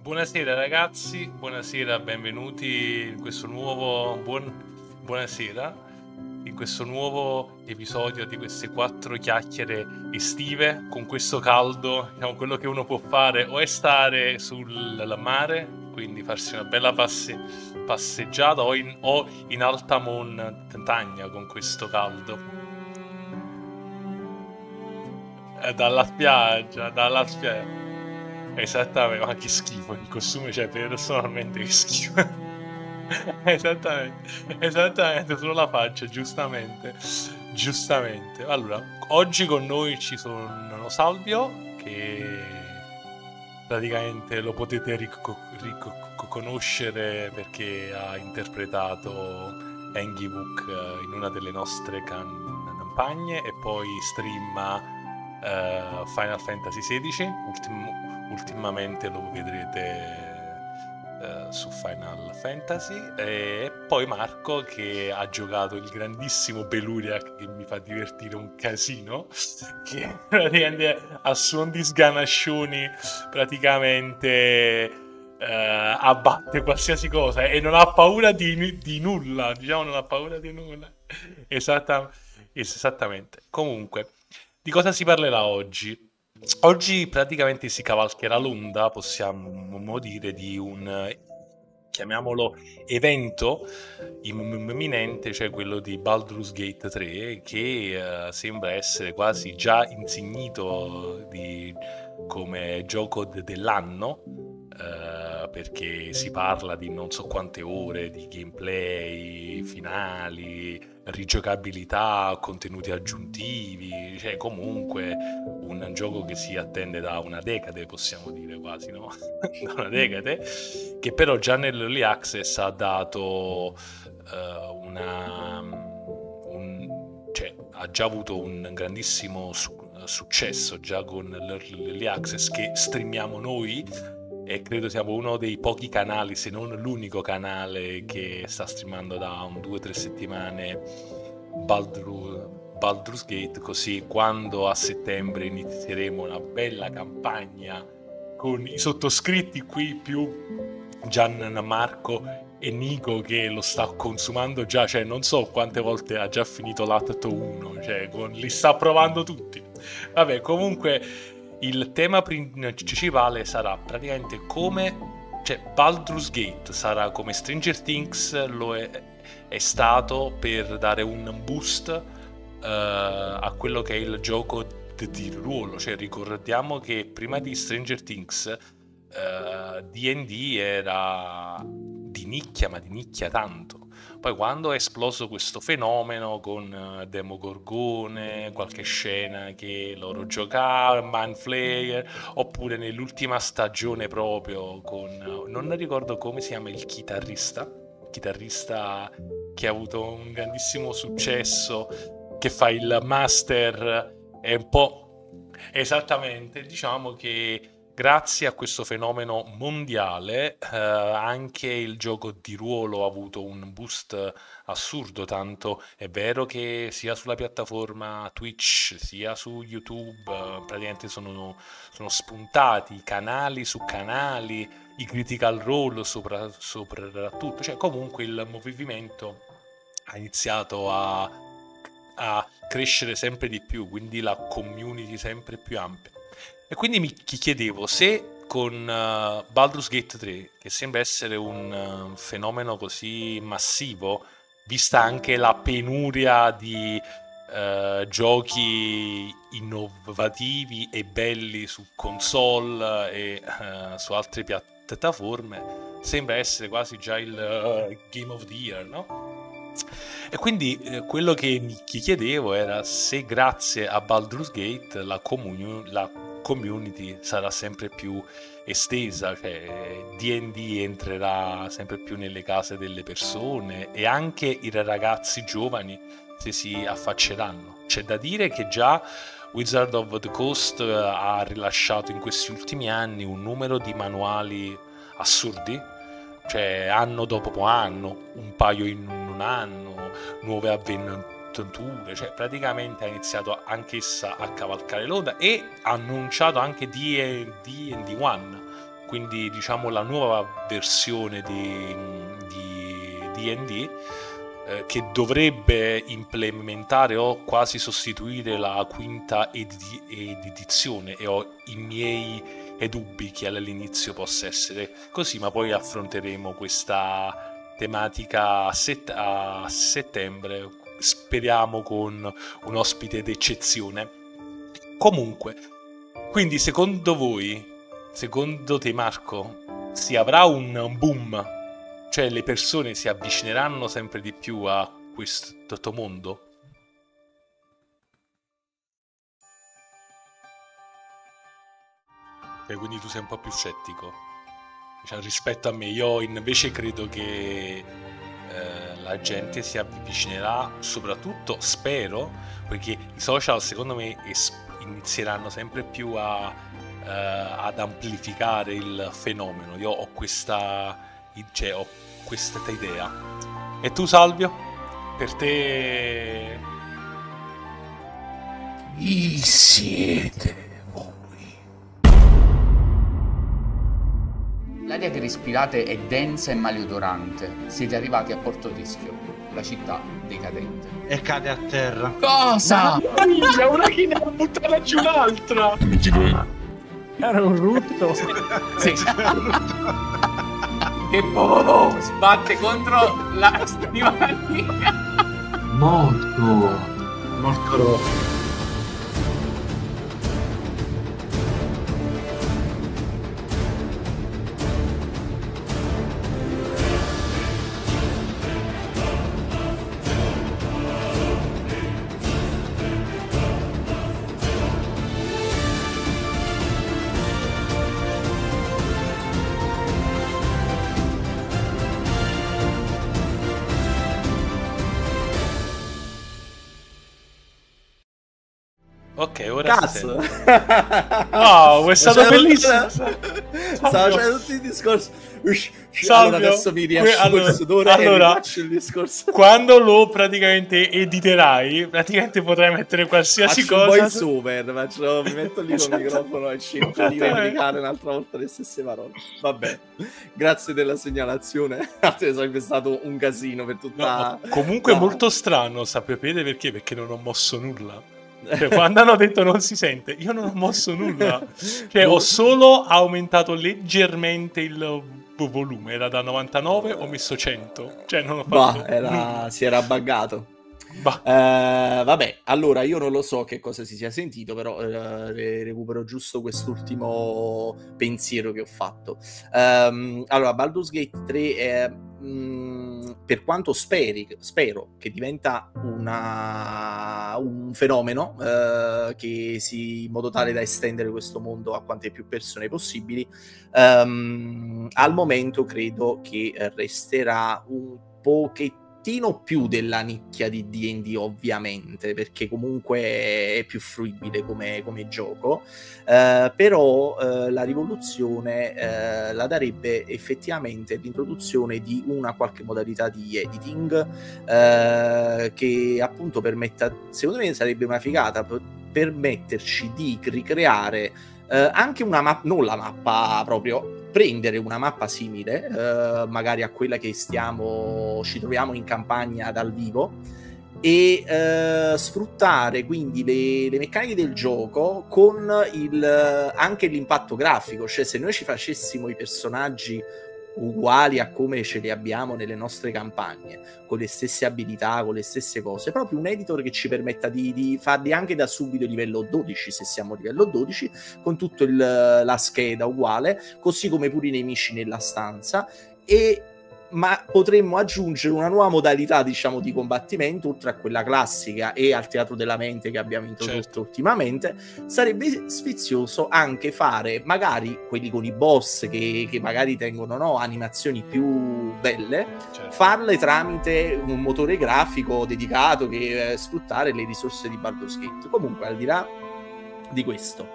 Buonasera ragazzi, buonasera, benvenuti in questo nuovo buonasera in questo nuovo episodio di queste quattro chiacchiere estive con questo caldo. Diciamo, quello che uno può fare o è stare sul mare, quindi farsi una bella passeggiata o in alta montagna con questo caldo. Dalla spiaggia. Esattamente, ma che schifo, il costume, cioè, personalmente che schifo. Esattamente, esattamente, solo la faccia, giustamente, giustamente. Allora, oggi con noi ci sono Salvio, che praticamente lo potete riconoscere perché ha interpretato Angie Book in una delle nostre campagne e poi streama Final Fantasy XVI. Ultimamente lo vedrete su Final Fantasy. E poi Marco, che ha giocato il grandissimo Beluriac, che mi fa divertire un casino, che praticamente a suon di sganascioni praticamente abbatte qualsiasi cosa e non ha paura di nulla, diciamo, non ha paura di nulla. Esatta- Esattamente. Comunque, di cosa si parlerà oggi? Oggi praticamente si cavalcherà l'onda, possiamo dire, di un, chiamiamolo, evento imminente, cioè quello di Baldur's Gate 3, che sembra essere quasi già insignito come gioco dell'anno, perché si parla di non so quante ore di gameplay, finali, rigiocabilità, contenuti aggiuntivi, cioè comunque un gioco che si attende da una decade, possiamo dire quasi, no? Da una decade, che però già nell'Early Access ha dato cioè, ha già avuto un grandissimo successo già con l'Early Access che streamiamo noi, e credo siamo uno dei pochi canali, se non l'unico canale, che sta streamando da un 2 o 3 settimane Baldur's Gate, così quando a settembre inizieremo una bella campagna con i sottoscritti qui più Gianmarco e Nico, che lo sta consumando già, cioè non so quante volte ha già finito l'atto 1, cioè li sta provando tutti. Vabbè, comunque il tema principale sarà praticamente cioè Baldur's Gate sarà come Stranger Things è stato per dare un boost a quello che è il gioco di ruolo. Cioè ricordiamo che prima di Stranger Things D&D era di nicchia, ma di nicchia tanto. Poi quando è esploso questo fenomeno con Demogorgone, qualche scena che loro giocavano, Mind Flayer, oppure nell'ultima stagione proprio con, non ricordo come si chiama, il chitarrista che ha avuto un grandissimo successo, che fa il master, è un po'. Esattamente, diciamo che grazie a questo fenomeno mondiale, anche il gioco di ruolo ha avuto un boost assurdo, tanto è vero che sia sulla piattaforma Twitch sia su YouTube, praticamente sono spuntati canali su canali, i Critical Role soprattutto, cioè comunque il movimento ha iniziato a crescere sempre di più, quindi la community sempre più ampia. E quindi mi chiedevo se con Baldur's Gate 3, che sembra essere un fenomeno così massivo, vista anche la penuria di giochi innovativi e belli su console e su altre piattaforme, sembra essere quasi già il Game of the Year, no? E quindi quello che mi chiedevo era se grazie a Baldur's Gate la community sarà sempre più estesa, cioè D&D entrerà sempre più nelle case delle persone e anche i ragazzi giovani se si affacceranno. C'è da dire che già Wizard of the Coast ha rilasciato in questi ultimi anni un numero di manuali assurdi, cioè anno dopo anno, un paio in un anno, nuove avventure, cioè praticamente ha iniziato anch'essa a cavalcare l'onda e ha annunciato anche D&D 1, quindi diciamo la nuova versione di D&D, che dovrebbe implementare o quasi sostituire la quinta edizione, e ho i miei dubbi che all'inizio possa essere così, ma poi affronteremo questa tematica a settembre, speriamo con un ospite d'eccezione. Comunque, quindi secondo te Marco, si avrà un boom? Cioè le persone si avvicineranno sempre di più a questo mondo? E quindi tu sei un po' più scettico, diciamo, rispetto a me. Io invece credo che la gente si avvicinerà, soprattutto spero, perché i social secondo me inizieranno sempre più ad amplificare il fenomeno. Io ho questa idea. E tu, Salvio? Per te... Chi siete voi? L'aria che respirate è densa e maleodorante. Siete arrivati a Porto Rischio, la città decadente. E cade a terra. Cosa? C'è una che ne ha buttata giù un'altra. Era un rutto. Sì. Che sbatte contro la scrivania. Morto rotto. Ok, ora Cazzo! No, è stato bellissimo. Stavo facendo tutti i discorsi. Salvio, Allora adesso mi riasciugo il sudore e faccio il discorso. Quando lo praticamente editerai, praticamente potrai mettere qualsiasi faccio cosa. Poi super, mi metto lì con il microfono e cerco di replicare un'altra volta le stesse parole. Vabbè, grazie della segnalazione. Sarebbe stato un casino per tutta... No, comunque è molto strano, sapete perché? Perché non ho mosso nulla. Cioè, quando hanno detto non si sente, io non ho mosso nulla, cioè ho solo aumentato leggermente il volume, era da 99, ho messo 100, cioè non ho fatto si era buggato. Vabbè, allora io non lo so che cosa si sia sentito, però recupero giusto quest'ultimo pensiero che ho fatto. Allora, Baldur's Gate 3 è... per quanto spero che diventa un fenomeno in modo tale da estendere questo mondo a quante più persone possibili, al momento credo che resterà un pochettino più della nicchia di D&D, ovviamente, perché comunque è più fruibile come gioco, però la rivoluzione la darebbe effettivamente l'introduzione di una qualche modalità di editing che appunto secondo me sarebbe una figata, permetterci di ricreare anche una mappa, non la mappa proprio, prendere una mappa simile magari a quella che ci troviamo in campagna dal vivo e sfruttare quindi le meccaniche del gioco con anche l'impatto grafico, cioè se noi ci facessimo i personaggi uguali a come ce li abbiamo nelle nostre campagne, con le stesse abilità, con le stesse cose, proprio un editor che ci permetta di farli anche da subito livello 12, se siamo livello 12, con tutta la scheda uguale, così come pure i nemici nella stanza, ma potremmo aggiungere una nuova modalità, diciamo, di combattimento, oltre a quella classica e al teatro della mente che abbiamo introdotto ultimamente. Sarebbe sfizioso anche fare magari quelli con i boss che magari tengono animazioni più belle, farle tramite un motore grafico dedicato che sfruttare le risorse di Baldur's Gate. Comunque, al di là di questo,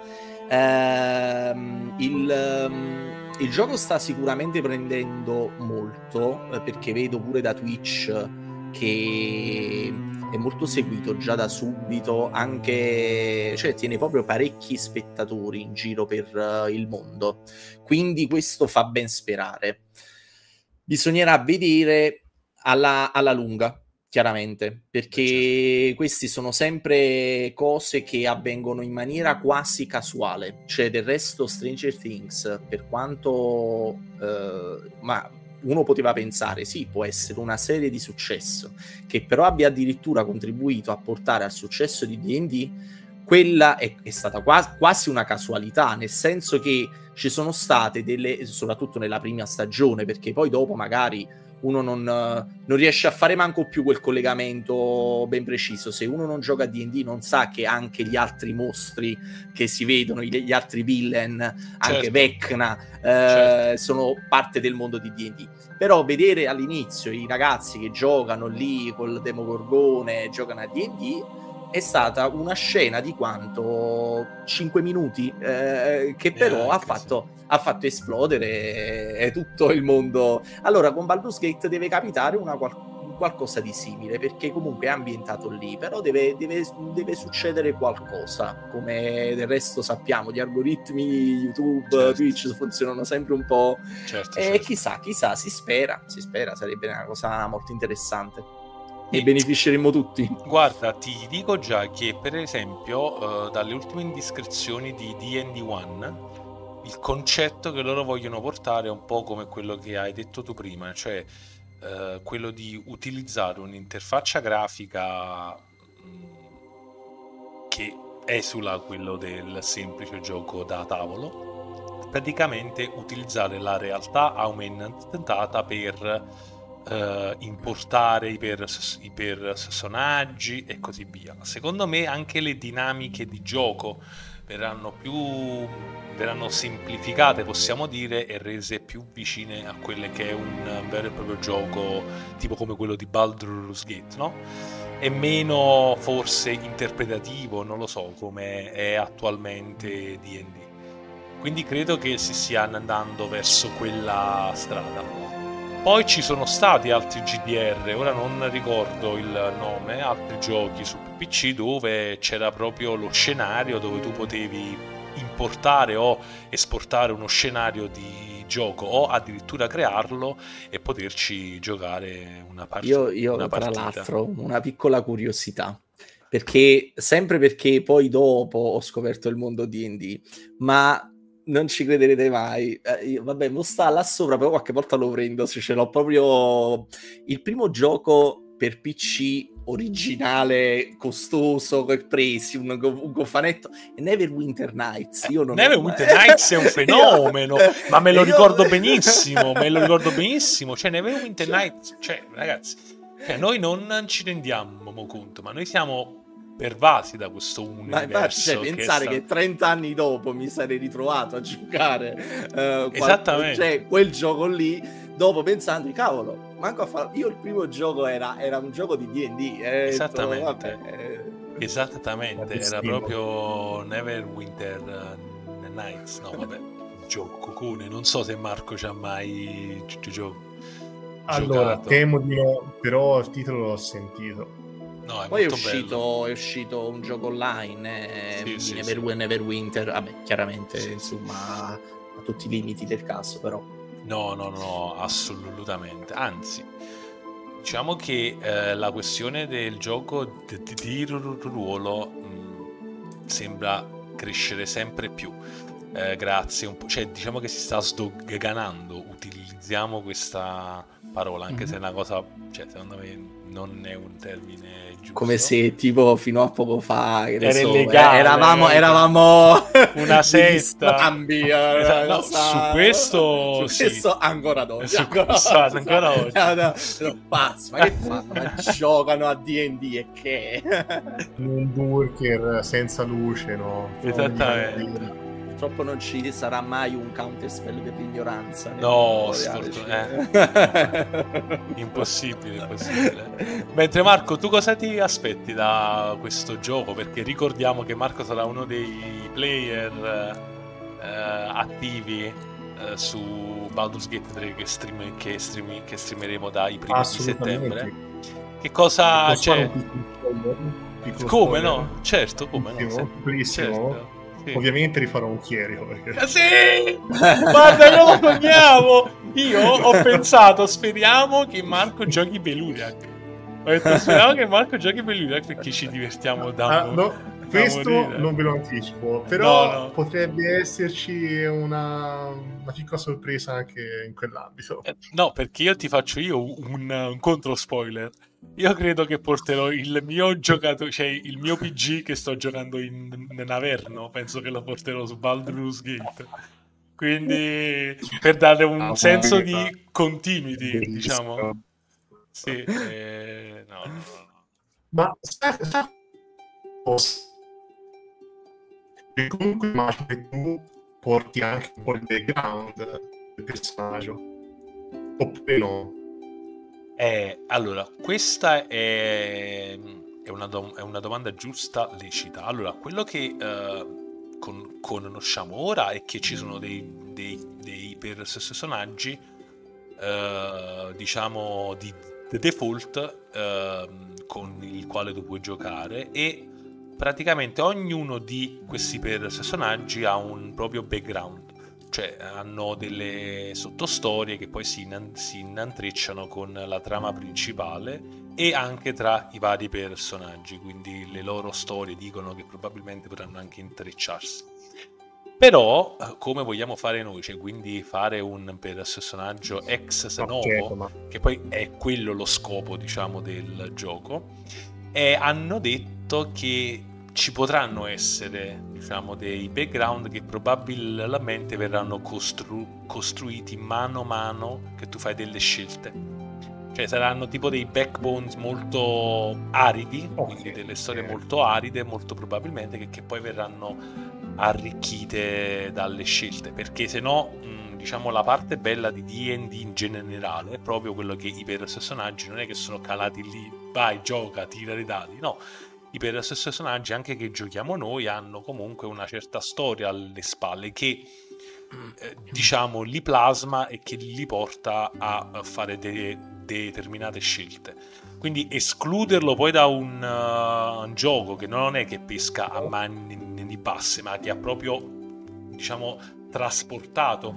il gioco sta sicuramente prendendo molto, perché vedo pure da Twitch che è molto seguito già da subito, anche, cioè tiene proprio parecchi spettatori in giro per il mondo, quindi questo fa ben sperare. Bisognerà vedere alla lunga, chiaramente, perché questi sono sempre cose che avvengono in maniera quasi casuale. Cioè, del resto Stranger Things, per quanto ma uno poteva pensare, sì, può essere una serie di successo, che però abbia addirittura contribuito a portare al successo di D&D, quella è stata quasi una casualità, nel senso che ci sono state delle, soprattutto nella prima stagione, perché poi dopo magari uno non riesce a fare manco più quel collegamento ben preciso. Se uno non gioca a D&D non sa che anche gli altri mostri che si vedono, gli altri villain, anche Vecna, sono parte del mondo di D&D. Però vedere all'inizio i ragazzi che giocano lì col Demogorgone, giocano a D&D, è stata una scena di quanto 5 minuti che però ha fatto esplodere tutto il mondo. Allora con Baldur's Gate deve capitare qualcosa di simile, perché comunque è ambientato lì, però deve succedere qualcosa, come del resto sappiamo, gli algoritmi YouTube, Twitch funzionano sempre un po', e chissà, si spera, sarebbe una cosa molto interessante. E beneficeremo tutti. Guarda, ti dico già che per esempio dalle ultime indiscrezioni di D&D 1 il concetto che loro vogliono portare è un po' come quello che hai detto tu prima, cioè quello di utilizzare un'interfaccia grafica che esula quello del semplice gioco da tavolo, praticamente utilizzare la realtà aumentata per importare i personaggi e così via. Secondo me anche le dinamiche di gioco verranno semplificate, possiamo dire, e rese più vicine a quelle che è un vero e proprio gioco tipo come quello di Baldur's Gate, no? E meno forse interpretativo, non lo so, come è attualmente D&D. Quindi credo che si stia andando verso quella strada. Poi ci sono stati altri GDR, ora non ricordo il nome, altri giochi su PC dove c'era proprio lo scenario dove tu potevi importare o esportare uno scenario di gioco o addirittura crearlo e poterci giocare una partita. Io tra l'altro, una piccola curiosità, perché poi dopo ho scoperto il mondo D&D, ma non ci crederete mai, vabbè, mo sta là sopra, però qualche volta lo prendo se ce l'ho proprio. Il primo gioco per PC originale, costoso, che presi un cofanetto, è Neverwinter Nights. Neverwinter Nights è un fenomeno, ma me lo ricordo benissimo, cioè Neverwinter Nights, cioè ragazzi, noi non ci rendiamo conto, ma noi siamo pervasi da questo universo. Ma pensare che 30 anni dopo mi sarei ritrovato a giocare esattamente quel gioco lì, dopo pensando, cavolo, io il primo gioco era un gioco di D&D, esattamente, era proprio Neverwinter Nights, no vabbè, gioco cocone, non so se Marco ci ha mai allora, temo di no, però il titolo l'ho sentito. No, poi è uscito un gioco online, Neverwinter, vabbè, chiaramente, insomma, a tutti i limiti del caso, però. No, assolutamente. Anzi, diciamo che la questione del gioco di ruolo sembra crescere sempre più. Grazie un po', cioè diciamo che si sta sdoganando, utilizziamo questa parola, anche se è una cosa, cioè secondo me non è un termine giusto. Come se tipo fino a poco fa eravamo una setta. Scambi, su questo ancora oggi. Ancora oggi. Pazzo, ma che fanno? Ma giocano a D&D e che? Un Burger senza luce, no? Esattamente. Purtroppo non ci sarà mai un counterspell per l'ignoranza. No, impossibile. Mentre Marco, tu cosa ti aspetti da questo gioco? Perché ricordiamo che Marco sarà uno dei player attivi su Baldur's Gate 3 che streameremo dai primi di settembre. Che cosa c'è? Piccolo Come spoiler. no? Certo, come no? Bellissimo. Certo. Sì. Ovviamente rifarò un Chierio perché... Sì! Guarda, io lo sognavo! Io ho pensato, speriamo che Marco giochi Beluriac. Ho detto, speriamo che Marco giochi Beluriac perché ci divertiamo da questo morire. non ve lo anticipo, però No. potrebbe esserci una piccola sorpresa anche in quell'ambito. No, perché io ti faccio un contro spoiler. Io credo che porterò il mio giocatore, cioè il mio PG che sto giocando in Averno, penso che lo porterò su Baldur's Gate. Quindi per dare un senso di continuity, diciamo. Sì, no. Ma comunque immagino che tu porti anche un po' il background del personaggio, oppure no? Allora, questa è una domanda giusta, lecita. Allora, quello che conosciamo ora è che ci sono dei personaggi, diciamo, di default con il quale tu puoi giocare, e praticamente ognuno di questi personaggi ha un proprio background. Cioè hanno delle sottostorie che poi si intrecciano con la trama principale e anche tra i vari personaggi, quindi le loro storie dicono che probabilmente potranno anche intrecciarsi. Però, come vogliamo fare noi, cioè quindi fare un personaggio ex novo, certo, che poi è quello lo scopo, diciamo, del gioco, e hanno detto che ci potranno essere, diciamo, dei background che probabilmente verranno costruiti mano a mano che tu fai delle scelte. Cioè saranno tipo dei backbones molto aridi, quindi delle storie molto aride, molto probabilmente, che poi verranno arricchite dalle scelte, perché se no, diciamo, la parte bella di D&D in generale è proprio quello che i personaggi non è che sono calati lì, vai, gioca, tira i dadi, no. I personaggi, anche che giochiamo noi, hanno comunque una certa storia alle spalle che, diciamo, li plasma e che li porta a fare determinate scelte. Quindi escluderlo poi da un gioco che non è che pesca a mani basse, ma che ha proprio, diciamo, trasportato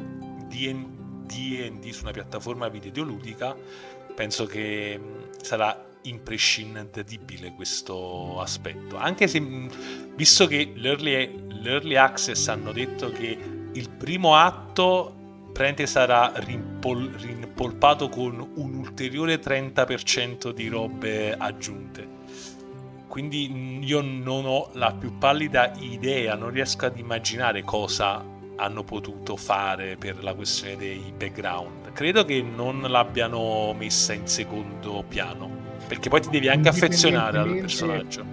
D&D su una piattaforma videoludica, penso che sarà imprescindibile questo aspetto, anche se, visto che l'early access hanno detto che il primo atto sarà rimpolpato con un ulteriore 30% di robe aggiunte, quindi io non ho la più pallida idea, non riesco ad immaginare cosa hanno potuto fare per la questione dei background. Credo che non l'abbiano messa in secondo piano, perché poi ti devi anche affezionare al personaggio.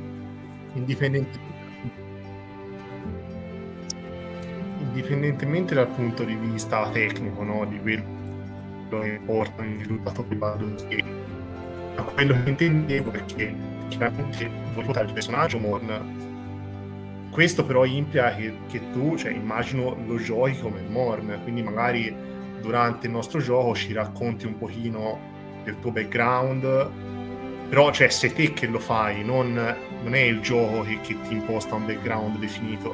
Indipendentemente dal punto di vista tecnico, no? Di quello che porta il risultato di Baldur's Gate, ma quello che intendevo è che chiaramente vuoi portare il personaggio Morn, questo però implica che tu, cioè immagino, lo giochi come Morn, quindi magari durante il nostro gioco ci racconti un pochino del tuo background, però cioè sei te che lo fai, non è il gioco che ti imposta un background definito.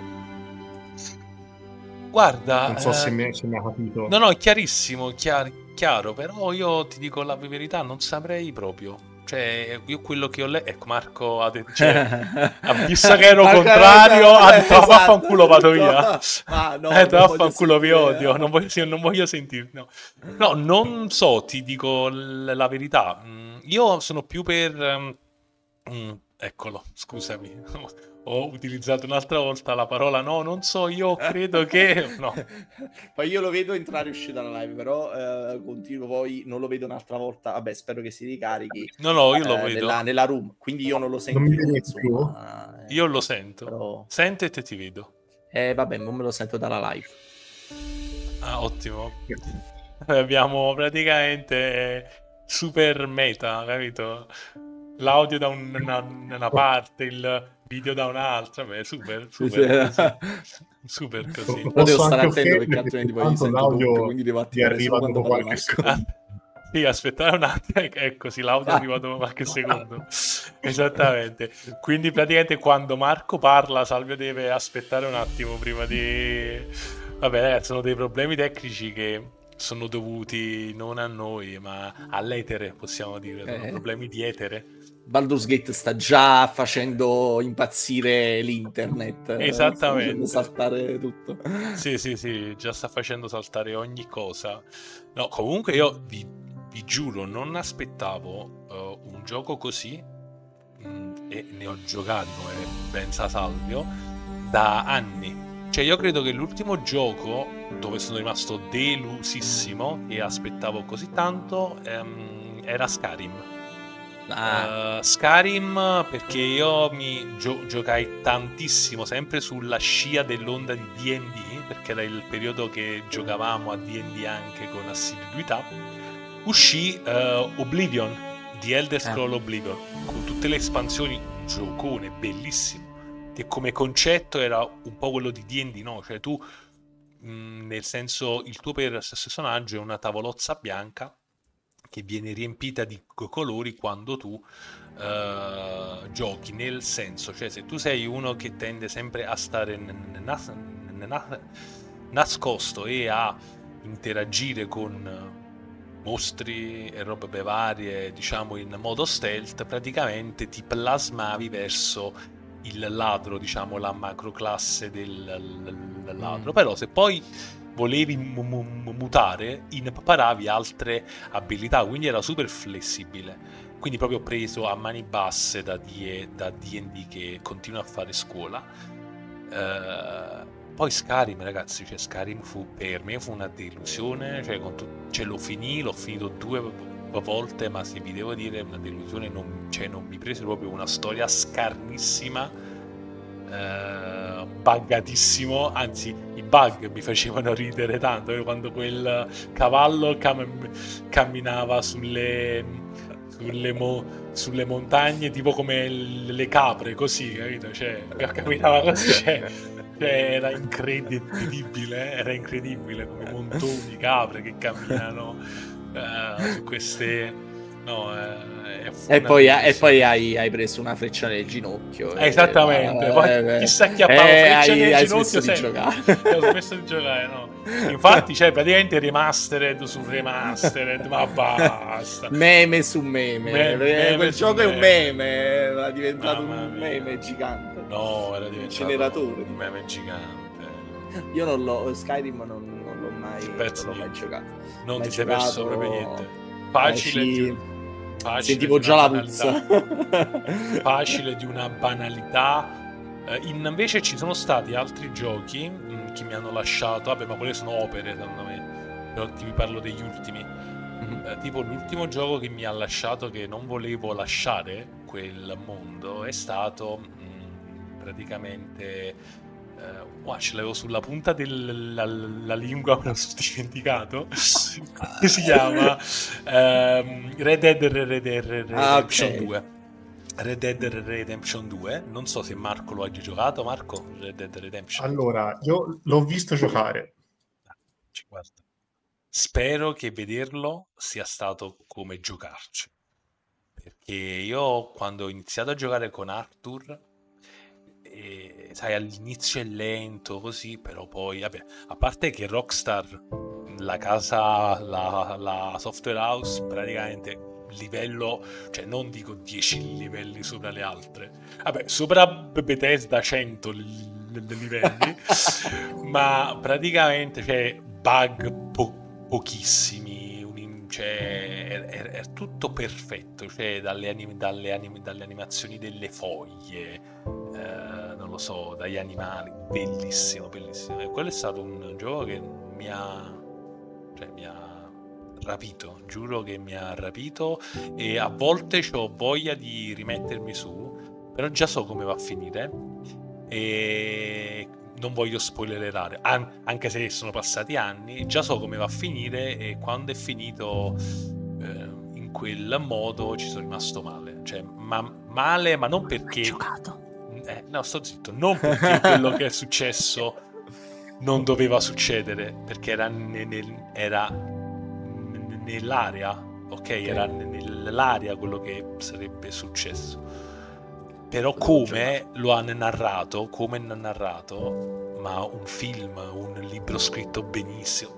Guarda, non so se mi ha capito. No, è chiarissimo, chiaro, però io ti dico la verità, non saprei proprio. Cioè, io quello che ho letto, ecco, Marco ha detto, visto che ero contrario, ha detto, vaffanculo, vado via. Vaffanculo, vi odio, non voglio sentirti. No, non so, ti dico la verità. Io sono più per... eccolo, scusami. Ho utilizzato un'altra volta la parola no, non so, io credo che... No. Poi io lo vedo entrare e uscire dalla live, però continuo, poi non lo vedo un'altra volta. Vabbè, spero che si ricarichi. No, io lo vedo. Nella room, quindi io non lo sento. Io lo sento. Però... Sento e te ti vedo. Vabbè, non me lo sento dalla live. Ah, ottimo. Abbiamo praticamente super meta, capito? L'audio da una parte, il video da un'altra, beh, super così. Però devo stare attento perché altrimenti poi sento l'audio, quindi devo attivare arriva dopo qualche secondo. Sì, aspettare un attimo, ecco, sì, l'audio è arrivato qualche secondo. Esattamente. Quindi praticamente quando Marco parla, Salvio deve aspettare un attimo prima di... Vabbè, ragazzi, sono dei problemi tecnici che sono dovuti non a noi, ma all'etere, possiamo dire. Sono problemi di etere. Baldur's Gate sta già facendo impazzire l'internet. Esattamente. Sta facendo saltare tutto. Sì, già sta facendo saltare ogni cosa. No, comunque io vi giuro, non aspettavo un gioco così, e ne ho giocati, come ben sa Salvio, da anni. Cioè io credo che l'ultimo gioco dove sono rimasto delusissimo e aspettavo così tanto era Skyrim. Skyrim, perché io mi giocai tantissimo, sempre sulla scia dell'onda di D&D, perché era il periodo che giocavamo a D&D anche con assiduità. Uscì Oblivion, di Elder Scrolls Oblivion, con tutte le espansioni, giocone, bellissimo, che come concetto era un po' quello di D&D, no? Cioè tu, nel senso, il tuo personaggio è una tavolozza bianca che viene riempita di colori quando tu giochi, nel senso, cioè se tu sei uno che tende sempre a stare nascosto e a interagire con mostri e robe varie, diciamo in modo stealth, praticamente ti plasmavi verso il ladro, diciamo la macroclasse del ladro. Però se poi volevi mutare, imparavi altre abilità, quindi era super flessibile. Quindi proprio preso a mani basse da D&D che continua a fare scuola. Poi Skyrim, ragazzi, cioè Skyrim per me fu una delusione, cioè l'ho finito 2 volte, ma se vi devo dire una delusione, non mi prese proprio, una storia scarnissima, buggatissimo, anzi i bug mi facevano ridere tanto, quando quel cavallo camminava sulle montagne tipo come le capre, così, capito? Cioè camminava così, cioè era incredibile come montoni di capre che camminano su queste, no, e poi hai preso una freccia nel ginocchio, esattamente, poi chissà chi ha freccia nel ginocchio, ho smesso di giocare, no? Infatti c'è praticamente remastered su remastered, ma basta, meme su meme, quel gioco è un meme, era diventato un meme gigante. No, era diventato generatore un meme gigante. Io Skyrim non l'ho mai giocato. Non ti sei perso proprio niente. Facile. Sentivo già la puzza. Facile, di una banalità. Invece ci sono stati altri giochi che mi hanno lasciato. Vabbè, ma quelle sono opere, secondo me. Però vi parlo degli ultimi. Tipo l'ultimo gioco che mi ha lasciato, che non volevo lasciare quel mondo, è stato praticamente ce l'avevo sulla punta della lingua, me lo sono dimenticato. Che si chiama Red Dead Redemption 2. Red Dead Redemption 2, non so se Marco lo hai giocato. Marco, Red Dead Redemption? Allora, io l'ho visto giocare. Guarda, spero che vederlo sia stato come giocarci, perché io quando ho iniziato a giocare con Arthur, sai, all'inizio è lento così, però poi, vabbè, a parte che Rockstar, la casa, la software house, praticamente livello, cioè non dico 10 livelli sopra le altre, vabbè, sopra Bethesda 100 livelli, ma praticamente, cioè, bug pochissimi, cioè è tutto perfetto, cioè dalle animazioni delle foglie, non lo so, dagli animali, bellissimo, e quello è stato un gioco che mi ha rapito, giuro che mi ha rapito, e a volte ho voglia di rimettermi su, però già so come va a finire e non voglio spoilerare, anche se sono passati anni, già so come va a finire, e quando è finito in quel modo ci sono rimasto male, cioè male, ma non perché no, sto zitto, non perché quello che è successo non doveva succedere, perché era nell'area ok, era nell'aria quello che sarebbe successo, però come lo hanno narrato, ma un film, un libro scritto benissimo,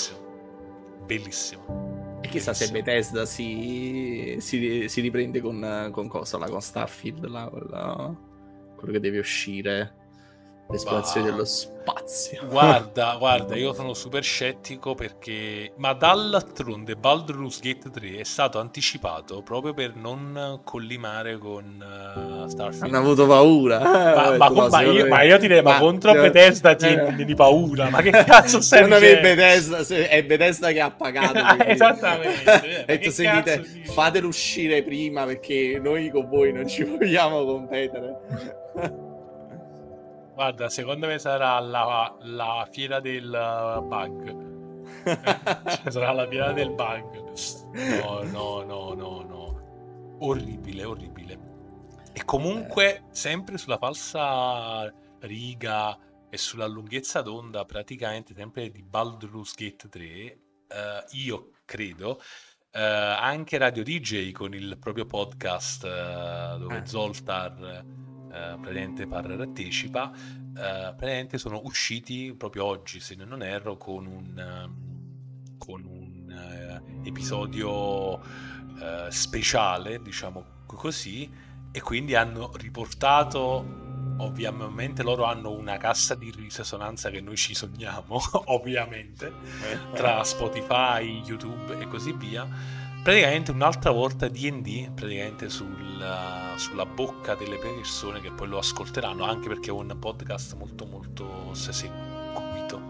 bellissimo. E chissà se Bethesda si riprende con cosa? Con Starfield, quello che deve uscire, l'esplorazione dello spazio. Guarda, io sono super scettico perché... Ma d'altronde Baldur's Gate 3 è stato anticipato proprio per non collimare con Starfield. Hanno avuto paura. Ma io direi, ma contro Bethesda tieni paura. Ma che cazzo stai dicendo? È Bethesda che ha pagato. Esattamente. Detto, sentite, fatelo uscire prima perché noi con voi non ci vogliamo competere. Guarda, secondo me sarà la fiera del bug. Sarà la fiera del bug. No. Orribile. E comunque, sempre sulla falsa riga e sulla lunghezza d'onda, praticamente sempre di Baldur's Gate 3, io credo, anche Radio DJ con il proprio podcast dove Zoltar praticamente partecipa, praticamente sono usciti proprio oggi, se non erro, con un episodio speciale, diciamo così, e quindi hanno riportato, ovviamente loro hanno una cassa di risonanza che noi ci sogniamo, ovviamente, tra Spotify, YouTube e così via. Praticamente un'altra volta D&D praticamente sulla bocca delle persone che poi lo ascolteranno, anche perché è un podcast molto molto seguito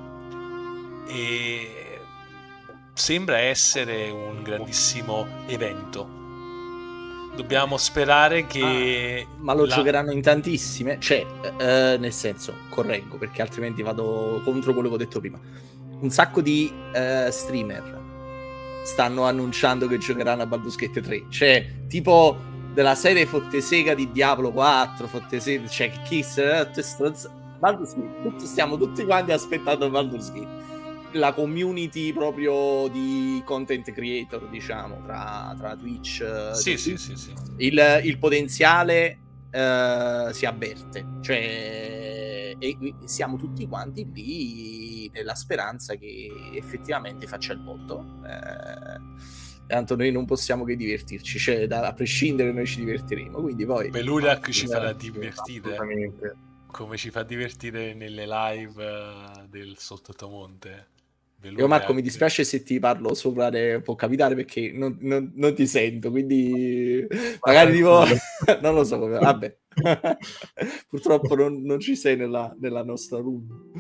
e sembra essere un grandissimo evento. Dobbiamo sperare che ma lo giocheranno in tantissime, cioè nel senso, correggo perché altrimenti vado contro quello che ho detto prima. Un sacco di streamer stanno annunciando che giocheranno a Baldur's Gate 3, cioè tipo della serie fottesega di Diablo 4, fottesega, cioè Baldur's Gate, stiamo tutti quanti aspettando Baldur's Gate, la community proprio di content creator, diciamo, tra Twitch, sì. il potenziale si avverte, cioè, e siamo tutti quanti lì nella speranza che effettivamente faccia il botto. Tanto noi non possiamo che divertirci, cioè a prescindere noi ci divertiremo, quindi poi Beluriac ci farà divertire come ci fa divertire nelle live del Sottomonte. Io Marco, mi dispiace se ti parlo sopra, può capitare perché non ti sento, quindi magari tipo non lo so, vabbè. Purtroppo non ci sei nella nostra room.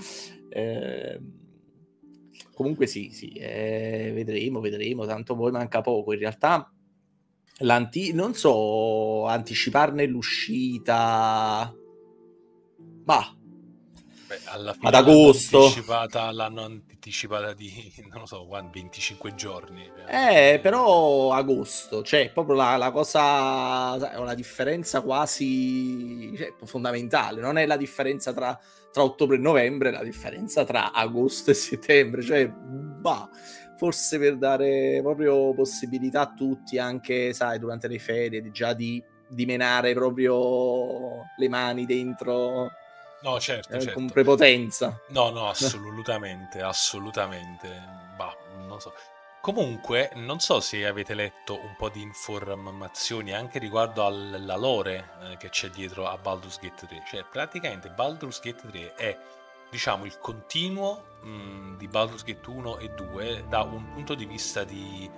Comunque sì, vedremo, tanto poi manca poco. In realtà non so anticiparne l'uscita, ma alla fine ad agosto l'hanno anticipata di, non lo so, 25 giorni. Però agosto, cioè proprio la cosa, è una differenza quasi, cioè, fondamentale, non è la differenza tra ottobre e novembre, è la differenza tra agosto e settembre, cioè forse per dare proprio possibilità a tutti, anche sai durante le ferie, già di menare proprio le mani dentro. No, certo. Con prepotenza. No, assolutamente. Non so. Comunque, non so se avete letto un po' di informazioni anche riguardo alla lore che c'è dietro a Baldur's Gate 3. Cioè, praticamente Baldur's Gate 3 è, diciamo, il continuo di Baldur's Gate 1 e 2 da un punto di vista di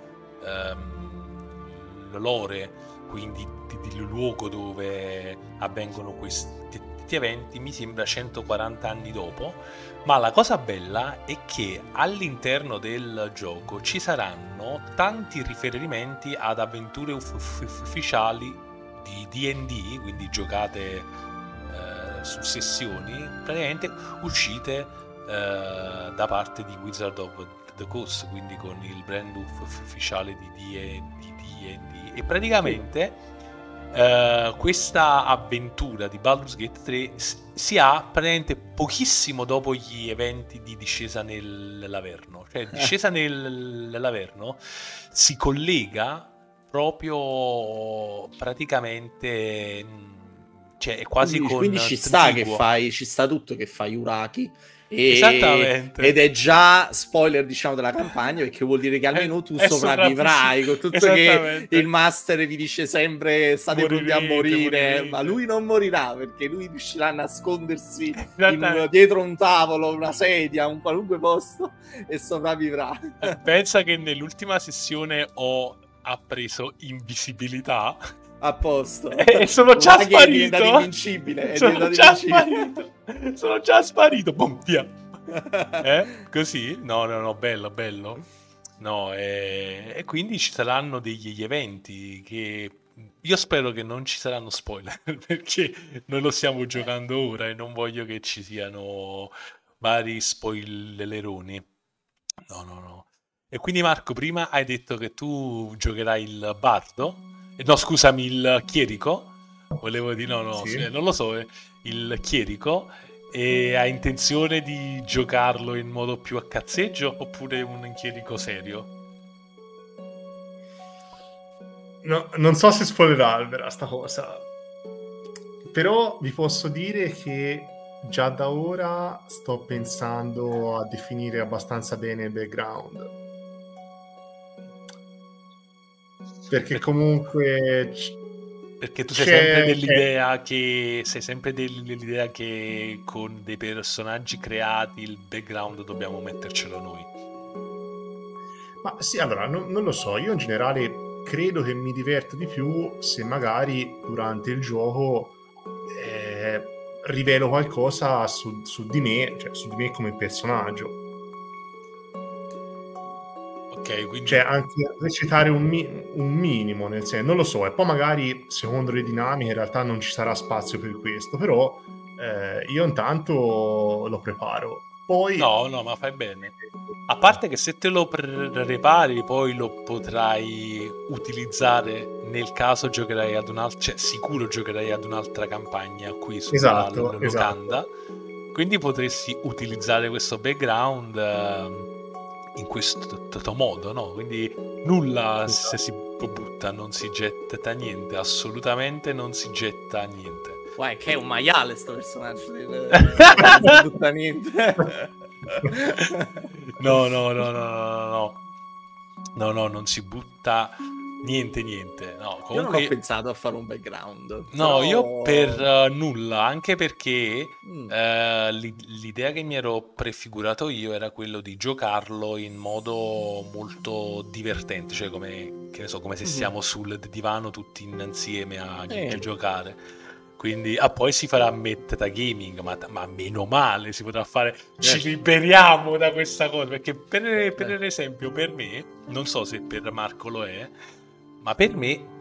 lore, quindi di luogo dove avvengono questi eventi, mi sembra 140 anni dopo. Ma la cosa bella è che all'interno del gioco ci saranno tanti riferimenti ad avventure ufficiali di D&D, quindi giocate su sessioni, praticamente uscite da parte di Wizard of the Coast, quindi con il brand ufficiale di D&D, e praticamente questa avventura di Baldur's Gate 3 si ha praticamente pochissimo dopo gli eventi di discesa nell'Averno. Cioè, discesa nell'Averno si collega proprio praticamente, cioè è quasi quindi con ci sta Triguo. ci sta tutto che fai Uraki Esattamente. ed è già spoiler, diciamo, della campagna, perché vuol dire che almeno tu È sopravvivrai, con tutto che Esattamente. il master vi dice sempre state pronti a morire, Morirete. ma lui non morirà, perché lui riuscirà a nascondersi Esattamente. dietro un tavolo, una sedia, un qualunque posto, e sopravvivrà. Pensa che nell'ultima sessione ho appreso invisibilità A posto. e sono già Uraki è diventato sparito. invincibile. Sono già sparito. Sono già sparito. Boom, via. Così? No, bello. No, e quindi ci saranno degli eventi che io spero che non ci saranno spoiler, perché noi lo stiamo giocando ora e non voglio che ci siano vari spoileroni. No. E quindi Marco, prima hai detto che tu giocherai il bardo? No, scusami, il chierico? Volevo dire, no, Sì. non lo so, il chierico. E hai intenzione di giocarlo in modo più a cazzeggio oppure un chierico serio? No, non so se spoilerarvela sta cosa, però vi posso dire che già da ora sto pensando a definire abbastanza bene il background, perché comunque Perché tu sei sempre dell'idea che con dei personaggi creati il background dobbiamo mettercelo noi. Ma sì, allora, non lo so, io in generale credo che mi diverto di più se magari durante il gioco rivelo qualcosa su di me, cioè su di me come personaggio. Ok, quindi... Cioè anche recitare un minimo, nel senso, non lo so, e poi magari secondo le dinamiche in realtà non ci sarà spazio per questo, però io intanto lo preparo. Poi... No, ma fai bene. A parte che se te lo prepari, poi lo potrai utilizzare nel caso giocherai ad un'altra, cioè sicuro giocherai ad un'altra campagna qui sulla Esatto. locanda. Quindi potresti utilizzare questo background in questo modo, no? Quindi nulla se si butta, non si getta niente, assolutamente non si getta niente. Guarda, che è un maiale sto personaggio. Non si butta niente. No, non si butta niente. No, comunque... Io non ho pensato a fare un background. No, però... io per nulla, anche perché l'idea che mi ero prefigurato io era quello di giocarlo in modo molto divertente, cioè come, che ne so, come se siamo sul divano tutti insieme a giocare. Quindi poi si farà metagaming, ma meno male si potrà fare. Ci liberiamo da questa cosa. Perché per esempio, per me, non so se per Marco lo è, ma per me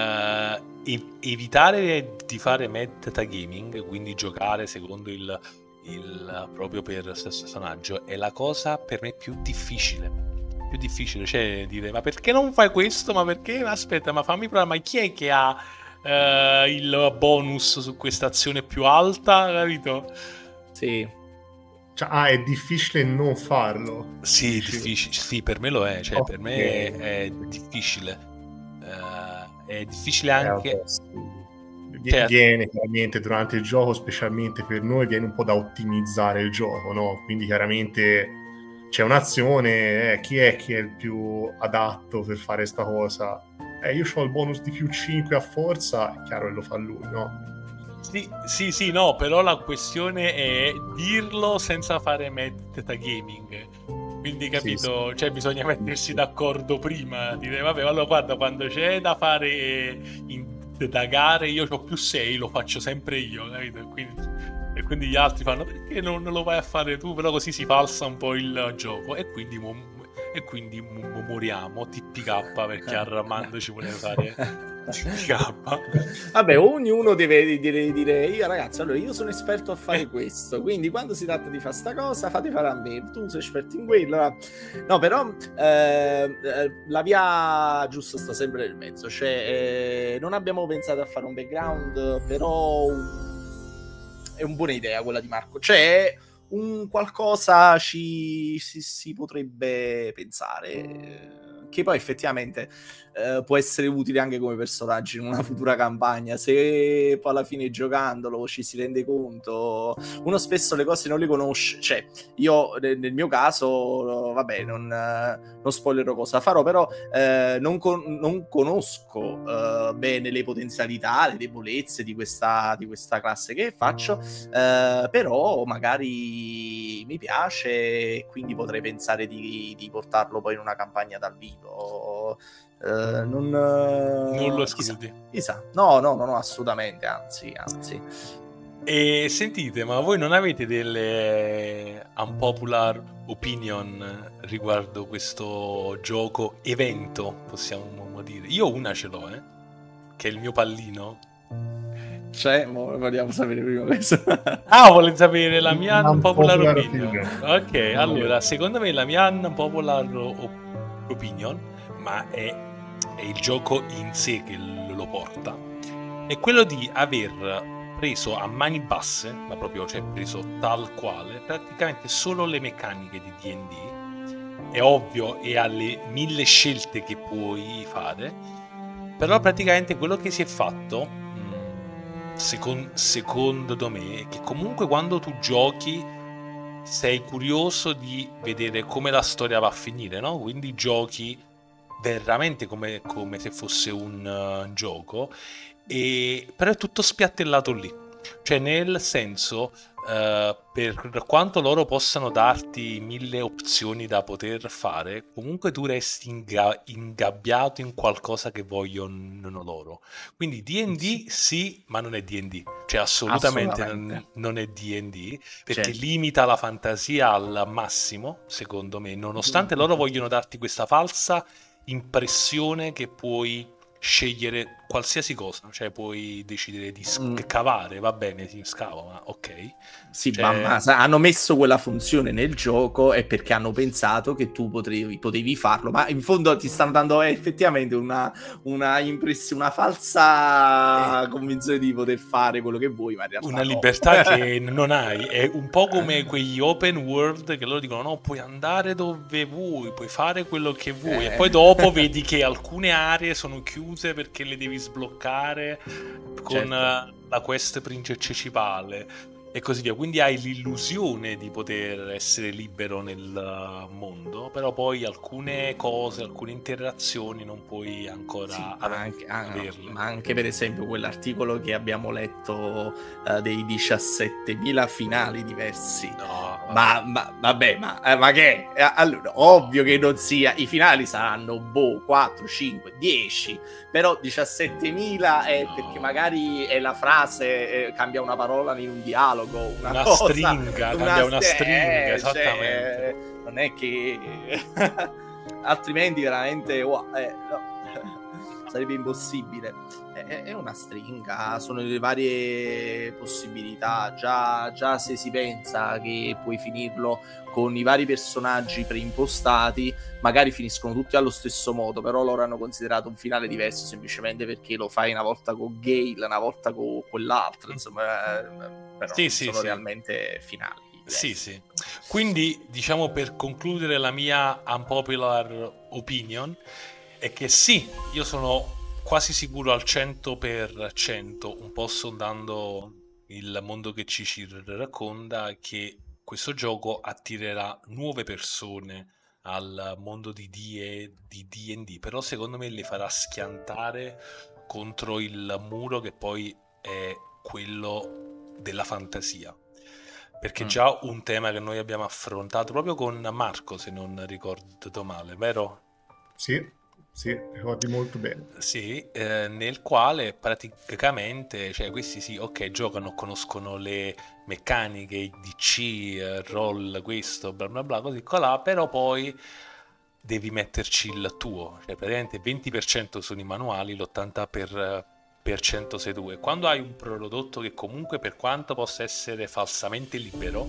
evitare di fare metagaming, quindi giocare secondo il proprio per stesso personaggio, è la cosa per me più difficile. Più difficile, cioè dire ma perché non fai questo? Ma perché? Aspetta, ma fammi provare, ma chi è che ha il bonus su questa azione più alta, capito? Sì. Cioè, è difficile non farlo. Sì, difficile. Sì, per me lo è, cioè per me è difficile. È difficile anche. Viene chiaramente durante il gioco, specialmente per noi, viene un po' da ottimizzare il gioco, no? Quindi chiaramente c'è un'azione, chi è il più adatto per fare sta cosa? Io ho il bonus di più 5 a forza, è chiaro che lo fa lui, no? Sì, no, però la questione è dirlo senza fare metagaming. Quindi, capito? Sì. Cioè, bisogna mettersi d'accordo prima, dire, vabbè, allora guarda, quando c'è da fare da gare, io ho più 6, lo faccio sempre io, capito? E quindi gli altri fanno, perché non lo vai a fare tu? Però così si falsa un po' il gioco, e quindi moriamo TPK perché Armando ci vuole fare Vabbè, ognuno deve dire io ragazzi, allora io sono esperto a fare questo, quindi quando si tratta di fare sta cosa fate fare a me, tu sei esperto in quello. No, però la via giusta sta sempre nel mezzo, cioè non abbiamo pensato a fare un background, però è una buona idea quella di Marco, cioè un qualcosa si potrebbe pensare, che poi effettivamente può essere utile anche come personaggio in una futura campagna, se poi alla fine giocandolo ci si rende conto. Uno spesso le cose non le conosce, cioè io nel mio caso vabbè non spoilerò cosa farò, però non conosco bene le potenzialità, le debolezze di questa classe che faccio, però magari mi piace e quindi potrei pensare di portarlo poi in una campagna dal vivo. Non lo escludi. chissà. No, assolutamente, anzi. E sentite, ma voi non avete delle unpopular opinion riguardo questo gioco evento, possiamo dire? Io una ce l'ho, che è il mio pallino. Cioè, vogliamo sapere prima questo. Volete sapere la mia unpopular opinion? Ok, allora, secondo me la mia unpopular opinion, ma è il gioco in sé che lo porta, è quello di aver preso a mani basse, ma proprio, cioè preso tal quale, praticamente solo le meccaniche di D&D. È ovvio, e alle 1000 scelte che puoi fare, però praticamente quello che si è fatto, secondo me, è che comunque quando tu giochi sei curioso di vedere come la storia va a finire, no? Quindi giochi veramente come se fosse un gioco, però è tutto spiattellato lì, cioè nel senso, per quanto loro possano darti 1000 opzioni da poter fare, comunque tu resti ingabbiato in qualcosa che vogliono loro. Quindi D&D sì, ma non è D&D, cioè assolutamente. Non è D&D, perché limita la fantasia al massimo, secondo me, nonostante loro vogliono darti questa falsa impressione che puoi scegliere qualsiasi cosa, cioè puoi decidere di scavare, va bene, si scava, ma ok. Sì, ma hanno messo quella funzione nel gioco e perché hanno pensato che tu potevi farlo, ma in fondo ti stanno dando effettivamente una impressione, una falsa convinzione di poter fare quello che vuoi, ma in realtà una libertà che non hai. È un po' come quegli open world che loro dicono no, puoi andare dove vuoi, puoi fare quello che vuoi, e poi dopo vedi che alcune aree sono chiuse perché le devi sbloccare con la quest principale e così via. Quindi hai l'illusione di poter essere libero nel mondo, però poi alcune cose, alcune interazioni non puoi ancora averle. Ma anche per esempio quell'articolo che abbiamo letto dei 17.000 finali diversi. No, ma che? Allora, ovvio che non sia, i finali saranno 4, 5, 10, però 17.000 è perché magari è la frase, cambia una parola in un dialogo, una stringa, esattamente. Non è che altrimenti veramente sarebbe impossibile. È una stringa, sono le varie possibilità. Già se si pensa che puoi finirlo con i vari personaggi preimpostati, magari finiscono tutti allo stesso modo, però loro hanno considerato un finale diverso semplicemente perché lo fai una volta con Gale, una volta con quell'altro, insomma, però sono realmente finali. Sì. Quindi, diciamo, per concludere, la mia unpopular opinion è che sì, io sono quasi sicuro al 100%, un po' sondando il mondo che ci racconta, che questo gioco attirerà nuove persone al mondo di D&D, però secondo me le farà schiantare contro il muro che poi è quello della fantasia, perché già un tema che noi abbiamo affrontato proprio con Marco, se non ricordo male, vero? Sì, ricordi molto bene. Sì, nel quale praticamente, cioè questi sì, ok, giocano, conoscono le meccaniche, DC, roll, questo, bla bla bla, così colà, però poi devi metterci il tuo, cioè praticamente il 20% sono i manuali, l'80% sei tu. E quando hai un prodotto che comunque, per quanto possa essere falsamente libero,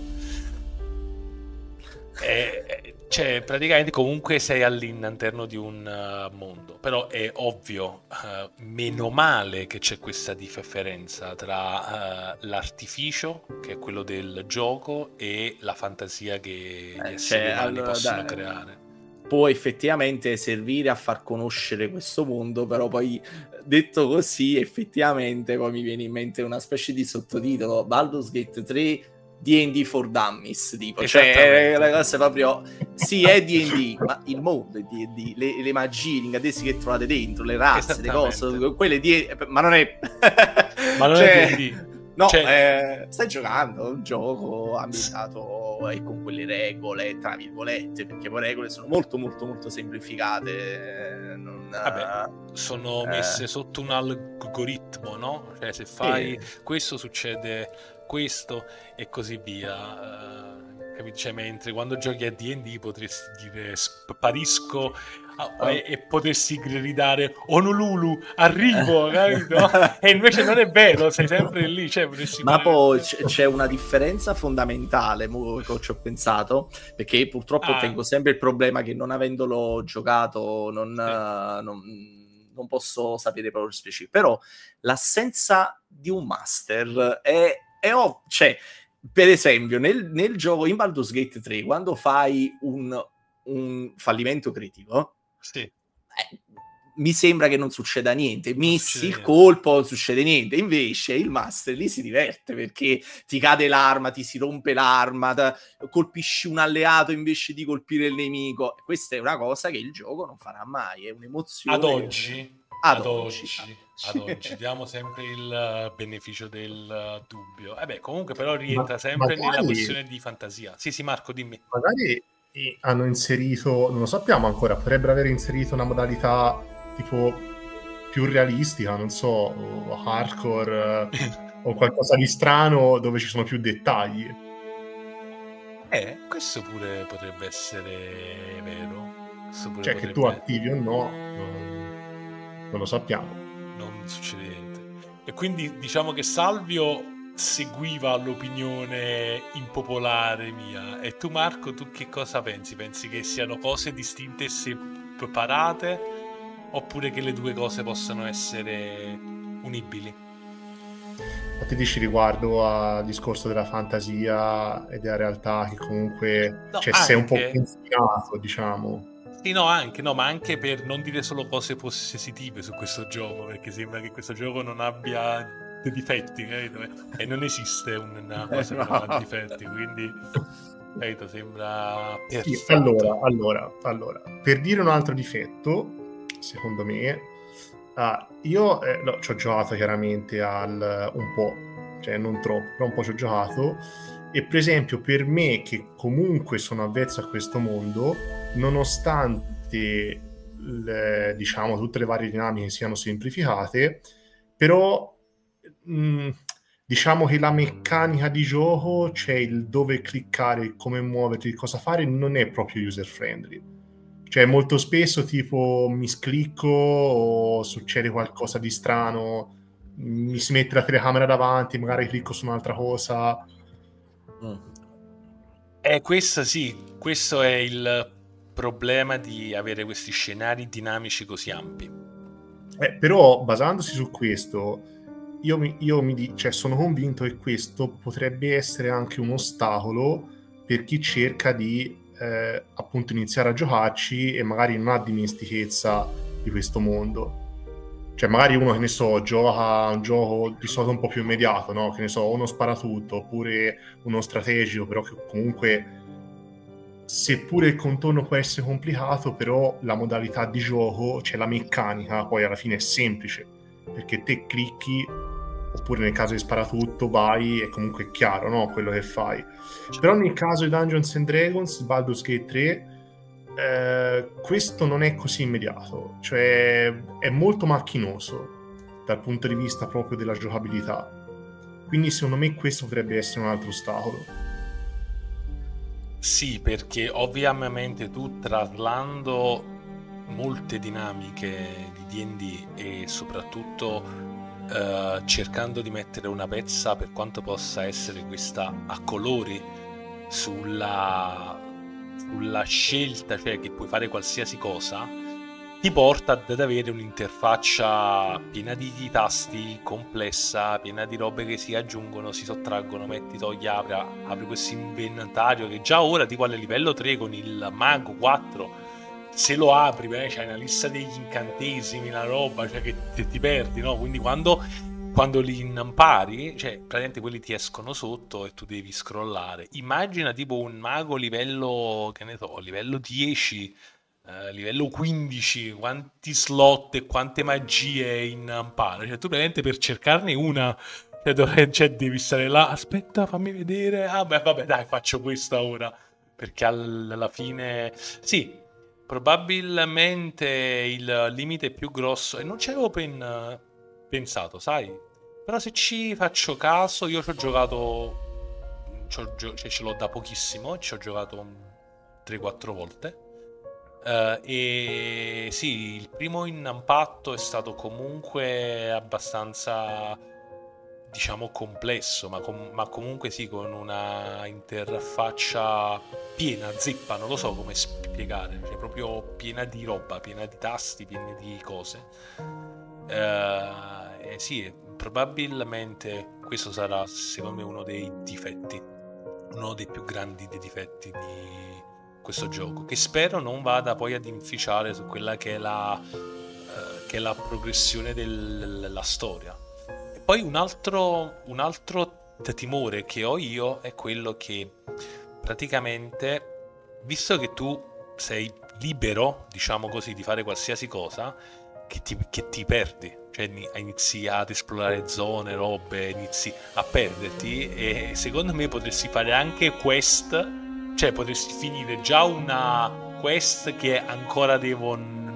cioè praticamente comunque sei all'interno di un mondo. Però è ovvio, meno male che c'è questa differenza tra l'artificio, che è quello del gioco, e la fantasia che gli esseri umani possono creare. Può effettivamente servire a far conoscere questo mondo, però poi detto così effettivamente poi mi viene in mente una specie di sottotitolo: Baldur's Gate 3 D&D for Dummies, tipo, cioè le cose proprio, sì, è D&D, ma il mondo è D&D, le magie, gli incantesimi che trovate dentro, le razze, le cose, quelle ma non è ma non cioè, è D&D. no, cioè, stai giocando un gioco ambientato e con quelle regole, tra virgolette, perché poi le regole sono molto molto molto semplificate, vabbè, sono messe sotto un algoritmo, no? Cioè se fai questo succede questo e così via, capito? Cioè, mentre quando giochi a D&D potresti dire sparisco e potresti gridare Honolulu, arrivo, capito? E invece non è vero, sei sempre lì, cioè, ma poi c'è una differenza fondamentale che ci ho pensato, perché purtroppo tengo sempre il problema che, non avendolo giocato, non posso sapere proprio specifico, però l'assenza di un master è cioè, per esempio nel gioco in Baldur's Gate 3, quando fai un fallimento critico, mi sembra che non succeda niente, missi il colpo, non succede niente. Invece il master lì si diverte, perché ti cade l'arma, ti si rompe l'arma, colpisci un alleato invece di colpire il nemico. Questa è una cosa che il gioco non farà mai, è un'emozione ad oggi diamo sempre il beneficio del dubbio. Comunque però rientra sempre nella questione di fantasia. Sì, Marco, dimmi. Magari hanno inserito, non lo sappiamo ancora, potrebbero aver inserito una modalità tipo più realistica, non so, o hardcore o qualcosa di strano dove ci sono più dettagli. Questo pure potrebbe essere vero. Cioè che tu attivi o no, non lo sappiamo. Non succede niente. E quindi diciamo che Salvio seguiva l'opinione impopolare mia. E tu, Marco, tu che cosa pensi? Pensi che siano cose distinte e separate, oppure che le due cose possano essere unibili? Ma ti dici riguardo al discorso della fantasia e della realtà, che comunque sei un po' confinato, diciamo. Sì, no, ma anche per non dire solo cose positive su questo gioco, perché sembra che questo gioco non abbia dei difetti, capito? E non esiste una cosa che non ha difetti, quindi, capito, sembra perfetto. Sì, allora, per dire un altro difetto, secondo me, io ci ho giocato chiaramente un po', cioè non troppo, però un po' ci ho giocato, e per esempio per me, che comunque sono avvezzo a questo mondo, nonostante diciamo tutte le varie dinamiche siano semplificate, però diciamo che la meccanica di gioco, cioè il dove cliccare, come muoverti, cosa fare, non è proprio user friendly. Cioè molto spesso tipo mi sclicco o succede qualcosa di strano, mi si mette la telecamera davanti, magari clicco su un'altra cosa. Questo è il problema di avere questi scenari dinamici così ampi. Però basandosi su questo, cioè, sono convinto che questo potrebbe essere anche un ostacolo per chi cerca di appunto iniziare a giocarci e magari non ha dimestichezza di questo mondo. Cioè magari uno, che ne so, gioca un gioco di solito un po' più immediato, no? Che ne so, uno sparatutto oppure uno strategico, però che comunque, seppure il contorno può essere complicato, però la modalità di gioco, cioè la meccanica, poi alla fine è semplice, perché te clicchi, oppure nel caso di sparatutto vai e comunque è chiaro, no? Quello che fai. Però nel caso di Dungeons and Dragons, Baldur's Gate 3, questo non è così immediato, cioè è molto macchinoso dal punto di vista proprio della giocabilità, quindi secondo me questo potrebbe essere un altro ostacolo. Sì, perché ovviamente tu traslando molte dinamiche di D&D e soprattutto cercando di mettere una pezza, per quanto possa essere questa a colori, sulla scelta, cioè che puoi fare qualsiasi cosa, ti porta ad avere un'interfaccia piena di tasti, complessa, piena di robe che si aggiungono, si sottraggono, metti, togli, apri questo inventario che già ora, tipo al livello 3 con il mago 4, se lo apri, c'hai una lista degli incantesimi, la roba, cioè che ti perdi, no? Quindi quando li impari, cioè praticamente quelli ti escono sotto e tu devi scrollare. Immagina tipo un mago livello, che ne so, livello 10, livello 15, quanti slot e quante magie impara. Cioè tu praticamente per cercarne una, cioè, devi stare là, aspetta, fammi vedere, ah beh, vabbè dai, faccio questa ora. Perché alla fine, sì, probabilmente il limite più grosso, e non ci avevo pensato, sai? Però se ci faccio caso, io ci ho giocato, cioè, ce l'ho da pochissimo, ci ho giocato 3-4 volte. E sì, il primo impatto è stato comunque abbastanza, diciamo, complesso, ma comunque sì, con una interfaccia piena, zeppa, non lo so come spiegare, cioè proprio piena di roba, piena di tasti, piena di cose. Sì, probabilmente questo sarà secondo me uno dei difetti, uno dei più grandi dei difetti di questo gioco, che spero non vada poi ad inficiare su quella che è la progressione della storia. E poi un altro timore che ho io è quello che praticamente, visto che tu sei libero, diciamo così, di fare qualsiasi cosa, che ti perdi, cioè inizi ad esplorare zone, robe, inizi a perderti, e secondo me potresti fare anche quest, cioè potresti finire già una quest che ancora devo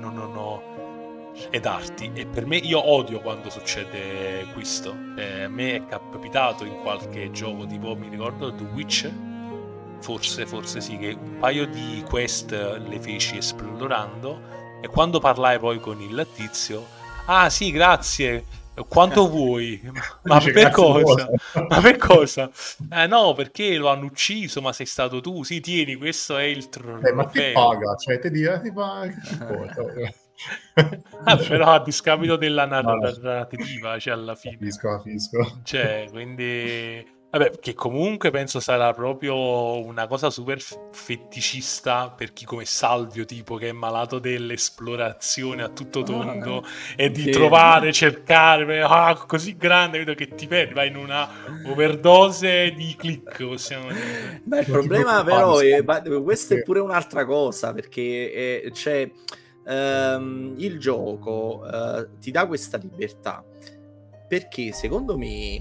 e darti. E per me, io odio quando succede questo. A me è capitato in qualche gioco, tipo mi ricordo The Witcher, forse sì, che un paio di quest le feci esplorando, e quando parlai poi con il tizio, ah sì, grazie, quanto vuoi? Ma Dice, per "Grazie, cosa? cosa?" Ma per cosa? No, perché lo hanno ucciso, ma sei stato tu. Sì, tieni, questo è il Ma ti trofeo. paga, cioè ti paga, che ti importa? Vabbè, però a discapito della No, no, narrativa, cioè alla fine. capisco. Cioè, quindi... Vabbè, che comunque penso sarà proprio una cosa super feticista per chi come Salvio, tipo, che è malato dell'esplorazione a tutto tondo e di Sì. trovare, cercare, così grande, vedo che ti perdi, vai in una overdose di click, possiamo dire. Beh, il Non ti problema preoccupare, però è, questa è sì. pure un'altra cosa, perché c'è il gioco ti dà questa libertà, perché secondo me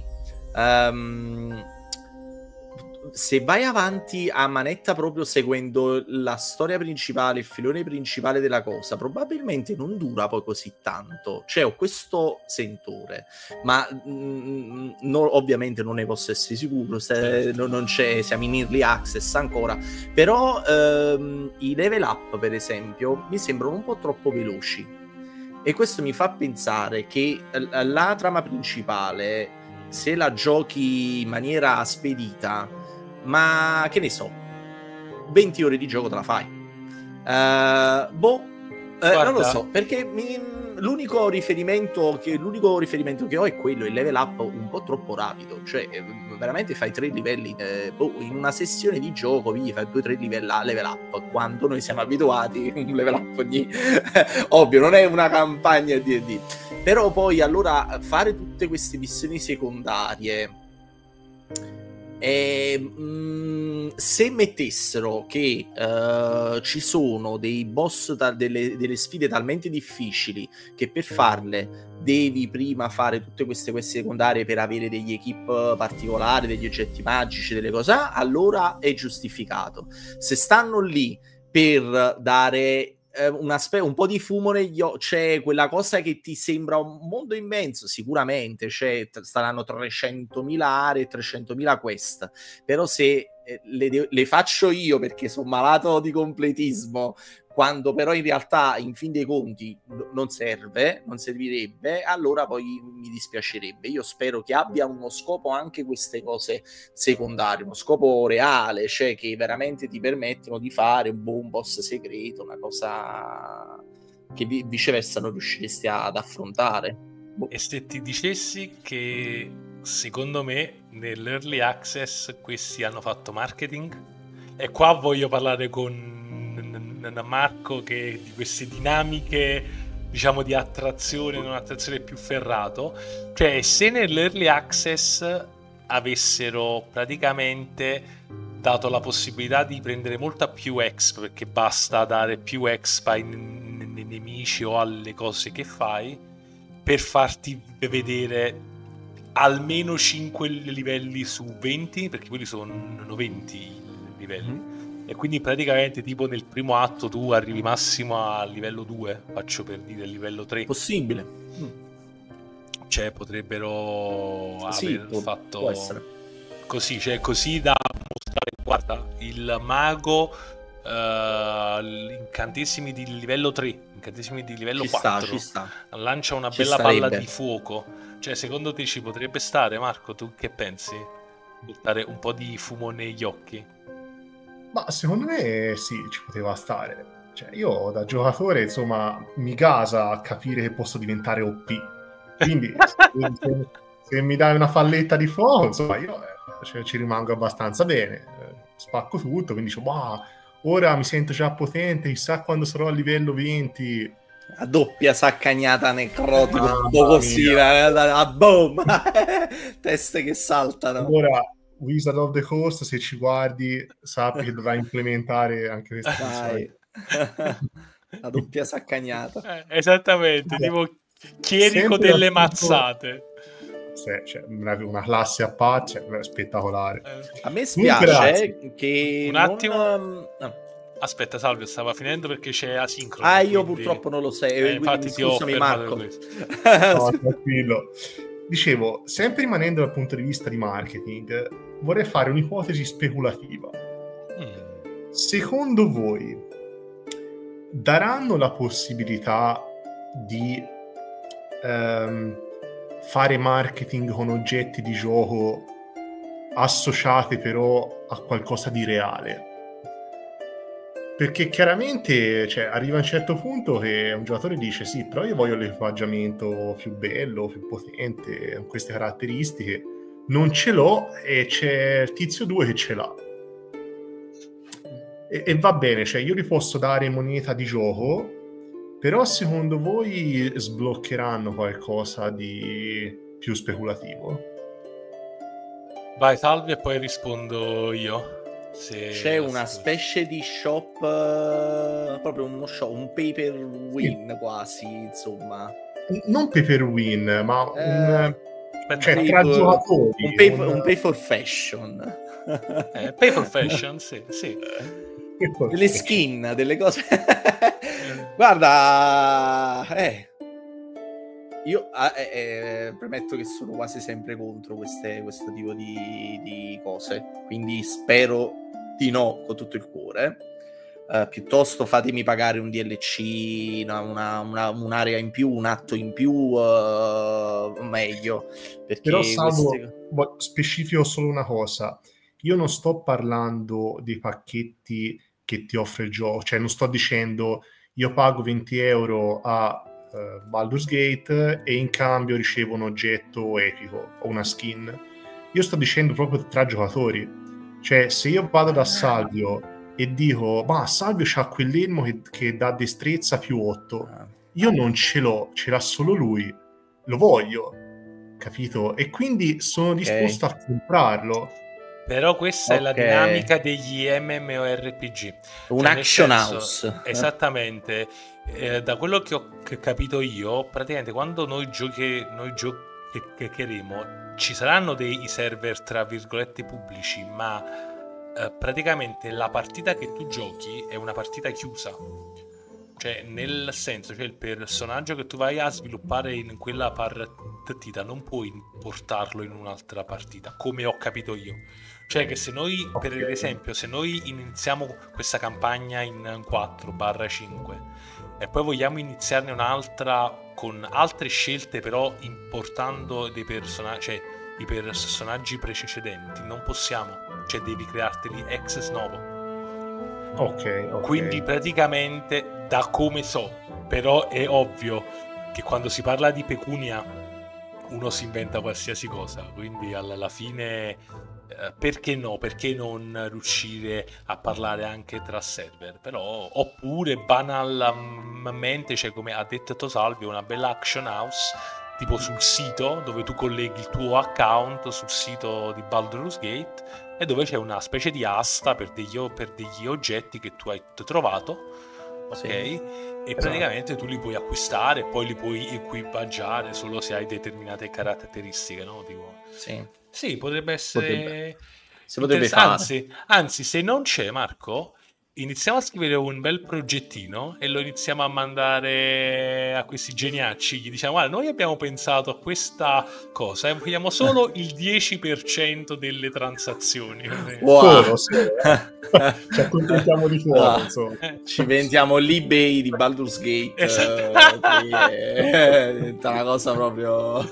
se vai avanti a manetta proprio seguendo la storia principale, il filone principale della cosa, probabilmente non dura poi così tanto. Cioè, ho questo sentore, ma ovviamente non ne posso essere sicuro, non c'è, siamo in early access ancora, però i level up, per esempio, mi sembrano un po' troppo veloci, e questo mi fa pensare che la trama principale, se la giochi in maniera spedita, ma che ne so, 20 ore di gioco te la fai. Non lo so, perché l'unico riferimento che ho è quello, il level up un po' troppo rapido, cioè veramente fai 3 livelli in una sessione di gioco, fai 2-3 level up, quando noi siamo abituati un level up di ovvio, non è una campagna D&D, però poi allora fare tutte queste missioni secondarie, se mettessero che ci sono dei boss, delle sfide talmente difficili che per farle devi prima fare tutte queste secondarie per avere degli equip particolari, degli oggetti magici, delle cose, allora è giustificato. Se stanno lì per dare un po' di fumo negli occhi, c'è quella cosa che ti sembra un mondo immenso, sicuramente saranno 300.000 aree, 300.000 quest, però se le faccio io perché sono malato di completismo, quando però in realtà in fin dei conti non servirebbe, allora poi mi dispiacerebbe. Io spero che abbia uno scopo anche queste cose secondarie, uno scopo reale, cioè che veramente ti permettono di fare un buon boss segreto, una cosa che viceversa non riusciresti ad affrontare. E se ti dicessi che secondo me nell'early access questi hanno fatto marketing, e qua voglio parlare con Marco che di queste dinamiche, diciamo, di attrazione e non attrazione più ferrato, cioè se nell'early access avessero praticamente dato la possibilità di prendere molta più exp, perché basta dare più exp ai nemici o alle cose che fai per farti vedere almeno 5 livelli su 20, perché quelli sono 20 livelli. E quindi praticamente tipo nel primo atto tu arrivi massimo a livello 2, faccio per dire livello 3. Possibile. Cioè potrebbero aver fatto può essere così, cioè così da mostrare, guarda, il mago incantesimi di livello 3, incantesimi di livello 4, ci sta. Lancia una bella palla di fuoco. Cioè secondo te ci potrebbe stare, Marco? Tu che pensi? Buttare un po' di fumo negli occhi? Ma secondo me sì, ci poteva stare. Cioè, io da giocatore, insomma, mi gasa a capire che posso diventare OP. Quindi, se mi dai una falletta di fuoco, insomma, io ci rimango abbastanza bene. Spacco tutto, quindi dico, wow, ora mi sento già potente, chissà quando sarò a livello 20. A doppia saccagnata necrotico, un po' così, a boom! Teste che saltano. Allora, Wizard of the Coast, se ci guardi, sappi che dovrai implementare anche questa funzione. La doppia saccagnata. Esattamente, tipo chierico delle mazzate. Cioè, una classe a patch, spettacolare. A me spiace che un attimo aspetta, Salvio, stava finendo perché c'è asincrono. Io purtroppo non lo sei, infatti ti ho Marco. No, tranquillo. Dicevo, sempre rimanendo dal punto di vista di marketing, vorrei fare un'ipotesi speculativa. Secondo voi daranno la possibilità di fare marketing con oggetti di gioco associati però a qualcosa di reale? Perché chiaramente, cioè, arriva a un certo punto che un giocatore dice sì, però io voglio l'equipaggiamento più bello, più potente, con queste caratteristiche, non ce l'ho e c'è il tizio 2 che ce l'ha. E va bene, cioè io gli posso dare moneta di gioco, però secondo voi sbloccheranno qualcosa di più speculativo? Vai Salvi e poi rispondo io. C'è una specie di shop, proprio uno shop, un pay per win quasi, insomma. Non pay per win, ma cioè tra giocatori. Un pay for fashion. Pay for fashion, sì. Delle skin, delle cose. Guarda, io premetto che sono quasi sempre contro questo tipo di cose, quindi spero di no con tutto il cuore. Piuttosto fatemi pagare un DLC, un'area in più, un atto in più, meglio. Perché però Salvo, specifico solo una cosa: io non sto parlando dei pacchetti che ti offre il gioco, cioè non sto dicendo io pago 20 euro a Baldur's Gate e in cambio ricevo un oggetto epico o una skin. Io sto dicendo proprio tra giocatori, cioè se io vado da Salvio e dico ma Salvio c'ha quell'elmo che dà destrezza più 8, io non ce l'ho, ce l'ha solo lui, lo voglio, capito? E quindi sono disposto a comprarlo. Però questa è la dinamica degli MMORPG, un action house. Esattamente. Da quello che ho capito io, praticamente quando noi giocheremo ci saranno dei server tra virgolette pubblici, ma praticamente la partita che tu giochi è una partita chiusa, cioè nel senso, cioè il personaggio che tu vai a sviluppare in quella partita non puoi portarlo in un'altra partita, come ho capito io. Cioè che se noi, per esempio, se noi iniziamo questa campagna in 4/5 e poi vogliamo iniziarne un'altra con altre scelte, però importando dei personaggi, cioè i personaggi precedenti, non possiamo, cioè devi crearteli ex novo. Ok. Quindi praticamente, da come so, però è ovvio che quando si parla di pecunia uno si inventa qualsiasi cosa, quindi alla fine perché no? Perché non riuscire a parlare anche tra server? Però, oppure banalmente, cioè come ha detto Tosalvi, una bella action house tipo sul sito dove tu colleghi il tuo account sul sito di Baldur's Gate e dove c'è una specie di asta per degli oggetti che tu hai trovato, ok? Sì. E praticamente tu li puoi acquistare e poi li puoi equipaggiare solo se hai determinate caratteristiche, no? Tipo... Sì, potrebbe essere... Si potrebbe fare. Anzi, se non c'è, Marco, iniziamo a scrivere un bel progettino e lo iniziamo a mandare a questi geniacci. Gli diciamo, guarda, noi abbiamo pensato a questa cosa e vogliamo solo il 10% delle transazioni. Wow. Ci accontentiamo di fuoco, insomma. Ci inventiamo l'eBay di Baldur's Gate. Esatto. È una cosa proprio...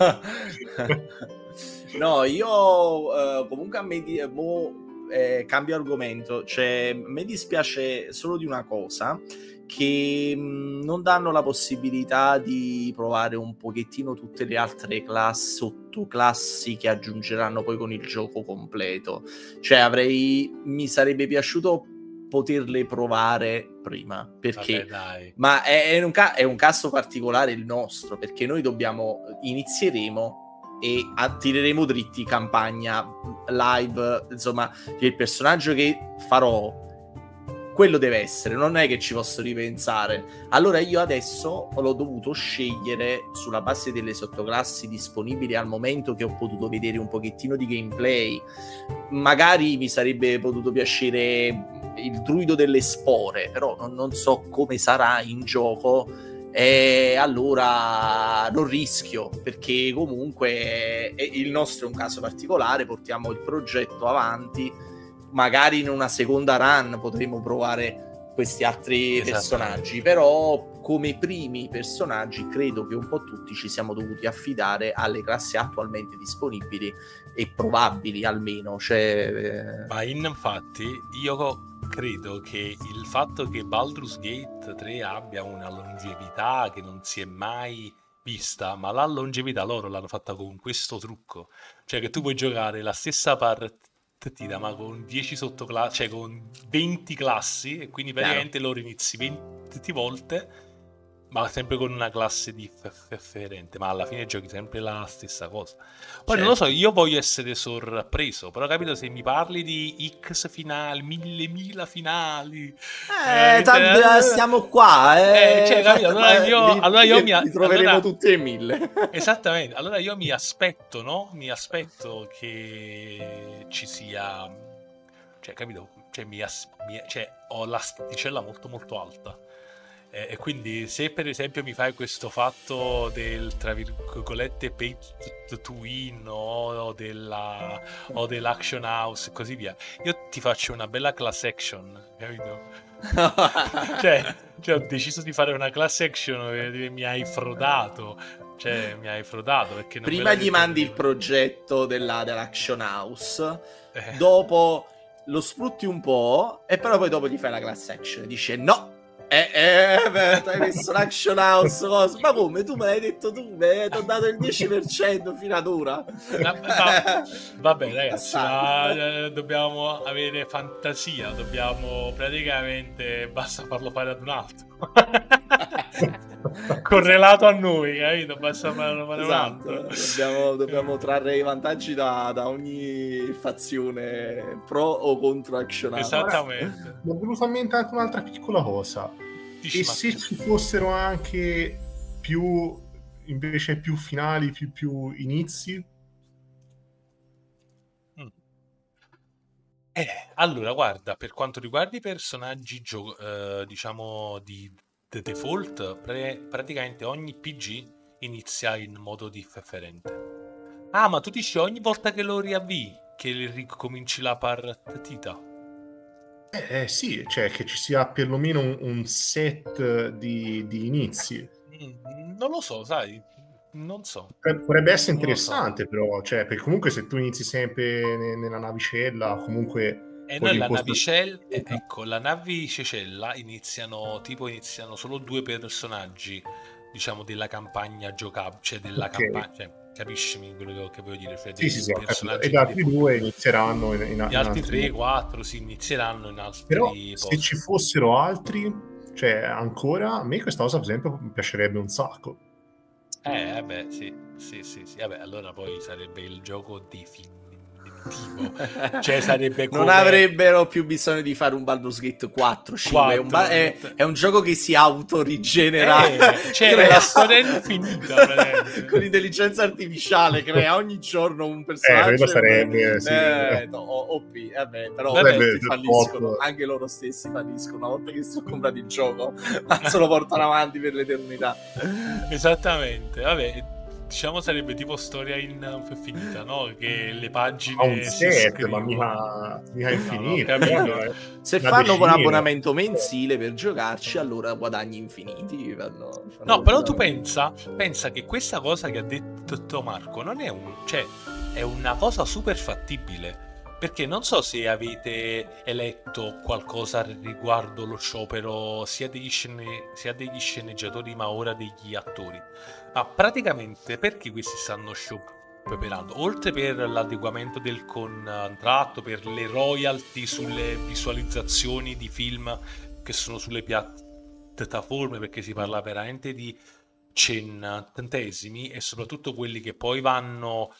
No, io comunque a me cambio argomento, cioè mi dispiace solo di una cosa, che non danno la possibilità di provare un pochettino tutte le altre sottoclassi che aggiungeranno poi con il gioco completo. Cioè mi sarebbe piaciuto poterle provare prima, perché ma è un caso particolare il nostro, perché noi inizieremo e attireremo dritti campagna live, insomma il personaggio che farò quello deve essere, non è che ci posso ripensare. Allora io adesso l'ho dovuto scegliere sulla base delle sottoclassi disponibili al momento, che ho potuto vedere un pochettino di gameplay. Magari mi sarebbe potuto piacere il druido delle spore, però non so come sarà in gioco, e allora non rischio, perché comunque il nostro è un caso particolare, portiamo il progetto avanti. Magari in una seconda run potremo provare questi altri personaggi, però come primi personaggi credo che un po' tutti ci siamo dovuti affidare alle classi attualmente disponibili e probabili, almeno. Ma infatti io credo che il fatto che Baldur's Gate 3 abbia una longevità che non si è mai vista, ma la longevità loro l'hanno fatta con questo trucco, cioè che tu puoi giocare la stessa partita ma con 10 sottoclassi, cioè con 20 classi, e quindi praticamente loro inizi 20 volte, ma sempre con una classe differente, ma alla fine giochi sempre la stessa cosa. Poi non lo so, io voglio essere sorpreso, però capito, se mi parli di X finali, mille finali, stiamo qua, cioè, capito? Allora io li troveremo tutti e 1000. Esattamente, allora io mi aspetto, no? Mi aspetto che ci sia, cioè, capito? Cioè, ho l'asticella molto molto alta. E quindi se per esempio mi fai questo fatto del, tra virgolette, pay to win o dell'action house e così via, io ti faccio una bella class action, capito? cioè ho deciso di fare una class action e mi hai frodato, perché non prima gli mandi il progetto dell'action house, dopo lo sfrutti un po' e però poi dopo gli fai la class action e dice no, hai messo l'action house, cosa? Ma come? Tu me l'hai detto tu, ti ho dato il 10% fino ad ora. Vabbè ragazzi, dobbiamo avere fantasia, dobbiamo praticamente, basta farlo fare ad un altro. Correlato a noi, capito? Basta farlo fare un altro. Dobbiamo trarre i vantaggi da ogni fazione pro o contro action house. Esattamente. Mi è venuta in mente anche un'altra piccola cosa. E se ci fossero anche più finali, più inizi? Allora, guarda, per quanto riguarda i personaggi, diciamo, di default, praticamente ogni PG inizia in modo differente. Ah, ma tu dici ogni volta che lo riavvii che ricominci la partita? Sì, cioè che ci sia perlomeno un set di inizi. Non lo so, sai, non so. Potrebbe essere Non lo so. interessante, però, cioè, perché comunque se tu inizi sempre nella navicella, comunque E con noi la l'impostazione... navicella, ecco, la navicella iniziano solo 2 personaggi, diciamo, della campagna giocabile, cioè della Ok. campagna, cioè, capiscimi quello che voglio dire, cioè Sì, dei sì, sì, ho capito. personaggi E gli di altri default. due inizieranno in Gli altri altri 3, modi. 4 si inizieranno in Però altri se posti. ci fossero altri, cioè ancora, a me questa cosa per esempio mi piacerebbe un sacco. Beh, sì, vabbè, allora poi sarebbe il gioco definitivo. Cioè sarebbe non come... avrebbero più bisogno di fare un Baldur's Gate 4, 5. È un gioco che si autorigenera. Cioè la storia è infinita veramente. Con l'intelligenza artificiale crea ogni giorno un personaggio. Quello sarebbe sì. OP, però Vabbè, falliscono, anche loro stessi falliscono una volta che sono comprati il gioco, ma se lo portano avanti per l'eternità. Esattamente, vabbè, diciamo sarebbe tipo storia infinita, no? Che le pagine Ha un si set, ma scrivono. mica infinito. No, capito. Se Una fanno con decina. abbonamento mensile per giocarci, allora guadagni infiniti. No, però tu pensa che questa cosa che ha detto Marco non è cioè è una cosa super fattibile. Perché non so se avete eletto qualcosa riguardo lo sciopero sia degli sceneggiatori ma ora degli attori. Ma praticamente perché questi stanno scioperando? Oltre per l'adeguamento del contratto, per le royalty sulle visualizzazioni di film che sono sulle piattaforme, perché si parla veramente di centesimi, e soprattutto quelli che poi vanno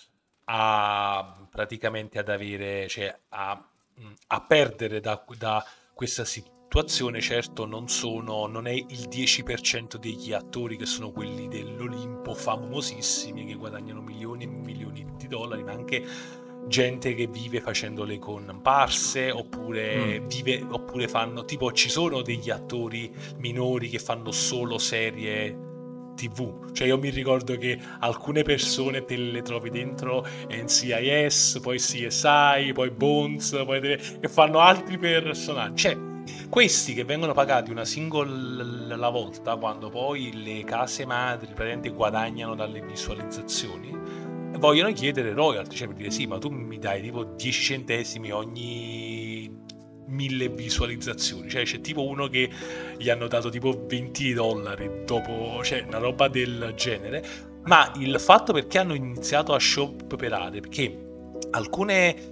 praticamente ad avere, cioè a perdere da questa situazione. Certo non è il 10% degli attori che sono quelli dell'Olimpo famosissimi che guadagnano milioni e milioni di dollari, ma anche gente che vive facendo le comparse oppure fanno tipo, ci sono degli attori minori che fanno solo serie TV. Cioè io mi ricordo che alcune persone te le trovi dentro NCIS, poi CSI, poi Bones, che fanno altri personaggi. Cioè questi che vengono pagati una singola volta, quando poi le case madri praticamente guadagnano dalle visualizzazioni, vogliono chiedere royalty, cioè per dire sì, ma tu mi dai tipo 10 centesimi ogni 1000 visualizzazioni. Cioè c'è tipo uno che gli hanno dato tipo $20 dopo, cioè una roba del genere. Ma il fatto perché hanno iniziato a scioperare, perché alcune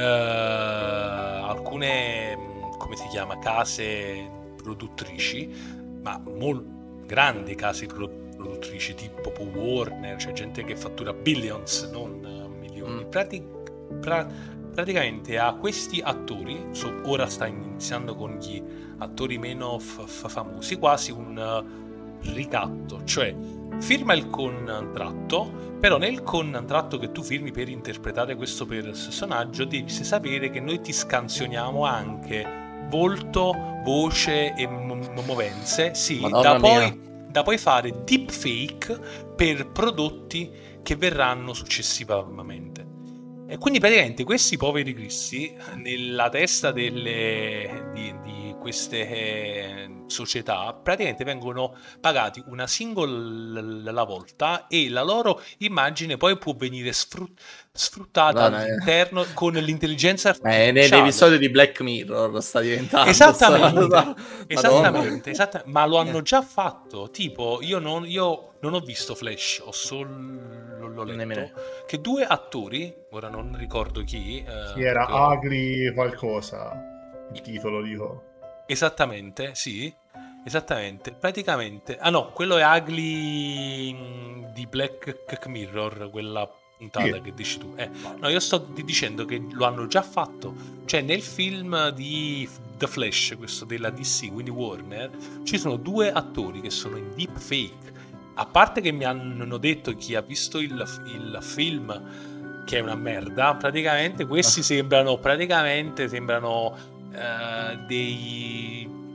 come si chiama, case produttrici, ma grandi case produttrici tipo Warner, cioè gente che fattura billions, non milioni, praticamente a questi attori, ora sta iniziando con gli attori meno famosi, quasi un ricatto, cioè firma il contratto, però nel contratto che tu firmi per interpretare questo personaggio devi sapere che noi ti scansioniamo anche volto, voce e movenze, sì, da poi fare deepfake per prodotti che verranno successivamente. E quindi praticamente questi poveri cristi, nella testa di queste società, praticamente vengono pagati una singola volta e la loro immagine poi può venire sfruttata all'interno con l'intelligenza artificiale. Nell'episodio di Black Mirror sta diventando esattamente, ma lo hanno già fatto. Tipo io non ho visto Flash, ho solo letto che 2 attori, ora non ricordo chi era Ugly qualcosa, il titolo dico. Esattamente, sì, esattamente, praticamente. Ah no, quello è Ugly di Black Mirror, quella puntata che dici tu. No, io sto dicendo che lo hanno già fatto. Cioè nel film di The Flash, questo della DC, quindi Warner, ci sono 2 attori che sono in deepfake. A parte che mi hanno detto, chi ha visto il film, che è una merda, praticamente questi sembrano dei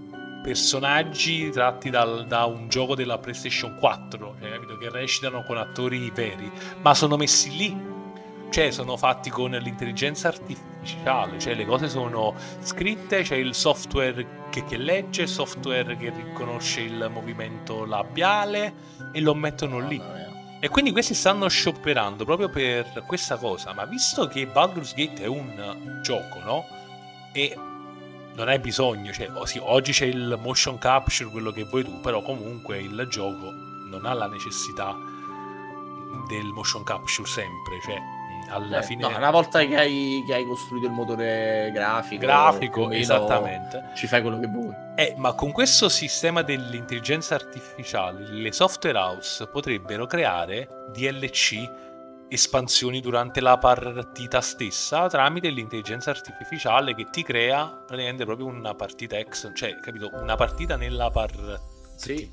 personaggi tratti da un gioco della PlayStation 4, cioè, capito? Che recitano con attori veri, ma sono messi lì, cioè sono fatti con l'intelligenza artificiale, cioè le cose sono scritte, c'è il software che legge, il software che riconosce il movimento labiale e lo mettono lì. E quindi questi stanno sciopperando proprio per questa cosa. Ma visto che Baldur's Gate è un gioco, no? E non hai bisogno, cioè sì, oggi c'è il motion capture, quello che vuoi tu, però comunque il gioco non ha la necessità del motion capture sempre, cioè alla fine... No, una volta che hai costruito il motore grafico esattamente, ci fai quello che vuoi. Ma con questo sistema dell'intelligenza artificiale le software house potrebbero creare DLC, espansioni durante la partita stessa tramite l'intelligenza artificiale che ti crea praticamente proprio una partita cioè, capito? Una partita nella partita. Sì.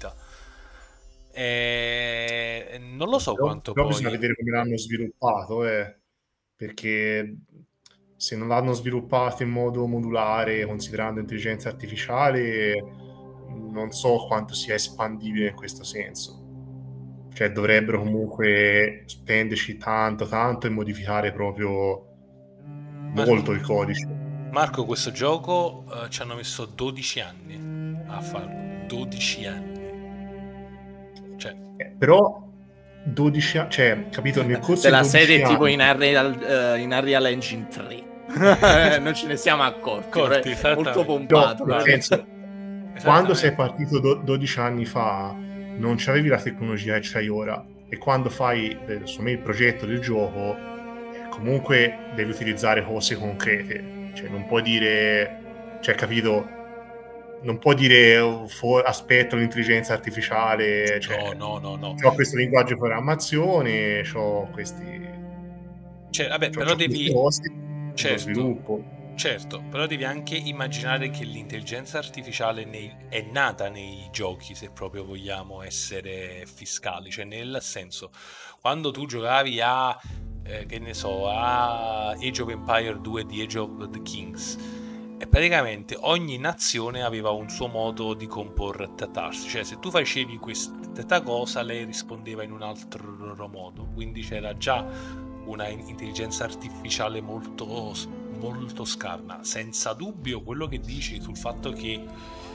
Non lo so quanto però poi... bisogna vedere come l'hanno sviluppato, perché se non l'hanno sviluppato in modo modulare, considerando intelligenza artificiale, non so quanto sia espandibile in questo senso. Cioè dovrebbero comunque spenderci tanto e modificare proprio molto il codice. Marco, questo gioco ci hanno messo 12 anni a farlo. 12 anni. Cioè... però 12 anni, cioè, capito, nel corso della di 12 serie anni, tipo in Unreal Engine 3. Non ce ne siamo accorti. Molto pompato. no, nel senso, quando sei partito 12 anni fa non c'avevi la tecnologia che c'hai ora, e quando fai il progetto del gioco comunque devi utilizzare cose concrete, cioè non puoi dire, cioè, capito, non puoi dire aspetto l'intelligenza artificiale, cioè, no. C'ho questo linguaggio di programmazione, c'ho questi, cioè, vabbè, però devi, cose, certo, lo sviluppo. Certo, però devi anche immaginare che l'intelligenza artificiale è nata nei giochi, se proprio vogliamo essere fiscali, cioè nel senso, quando tu giocavi a, che ne so, a Age of Empire 2 di Age of the Kings, e praticamente ogni nazione aveva un suo modo di comportarsi, cioè se tu facevi questa cosa lei rispondeva in un altro modo, quindi c'era già una intelligenza artificiale molto scarna. Senza dubbio quello che dici sul fatto che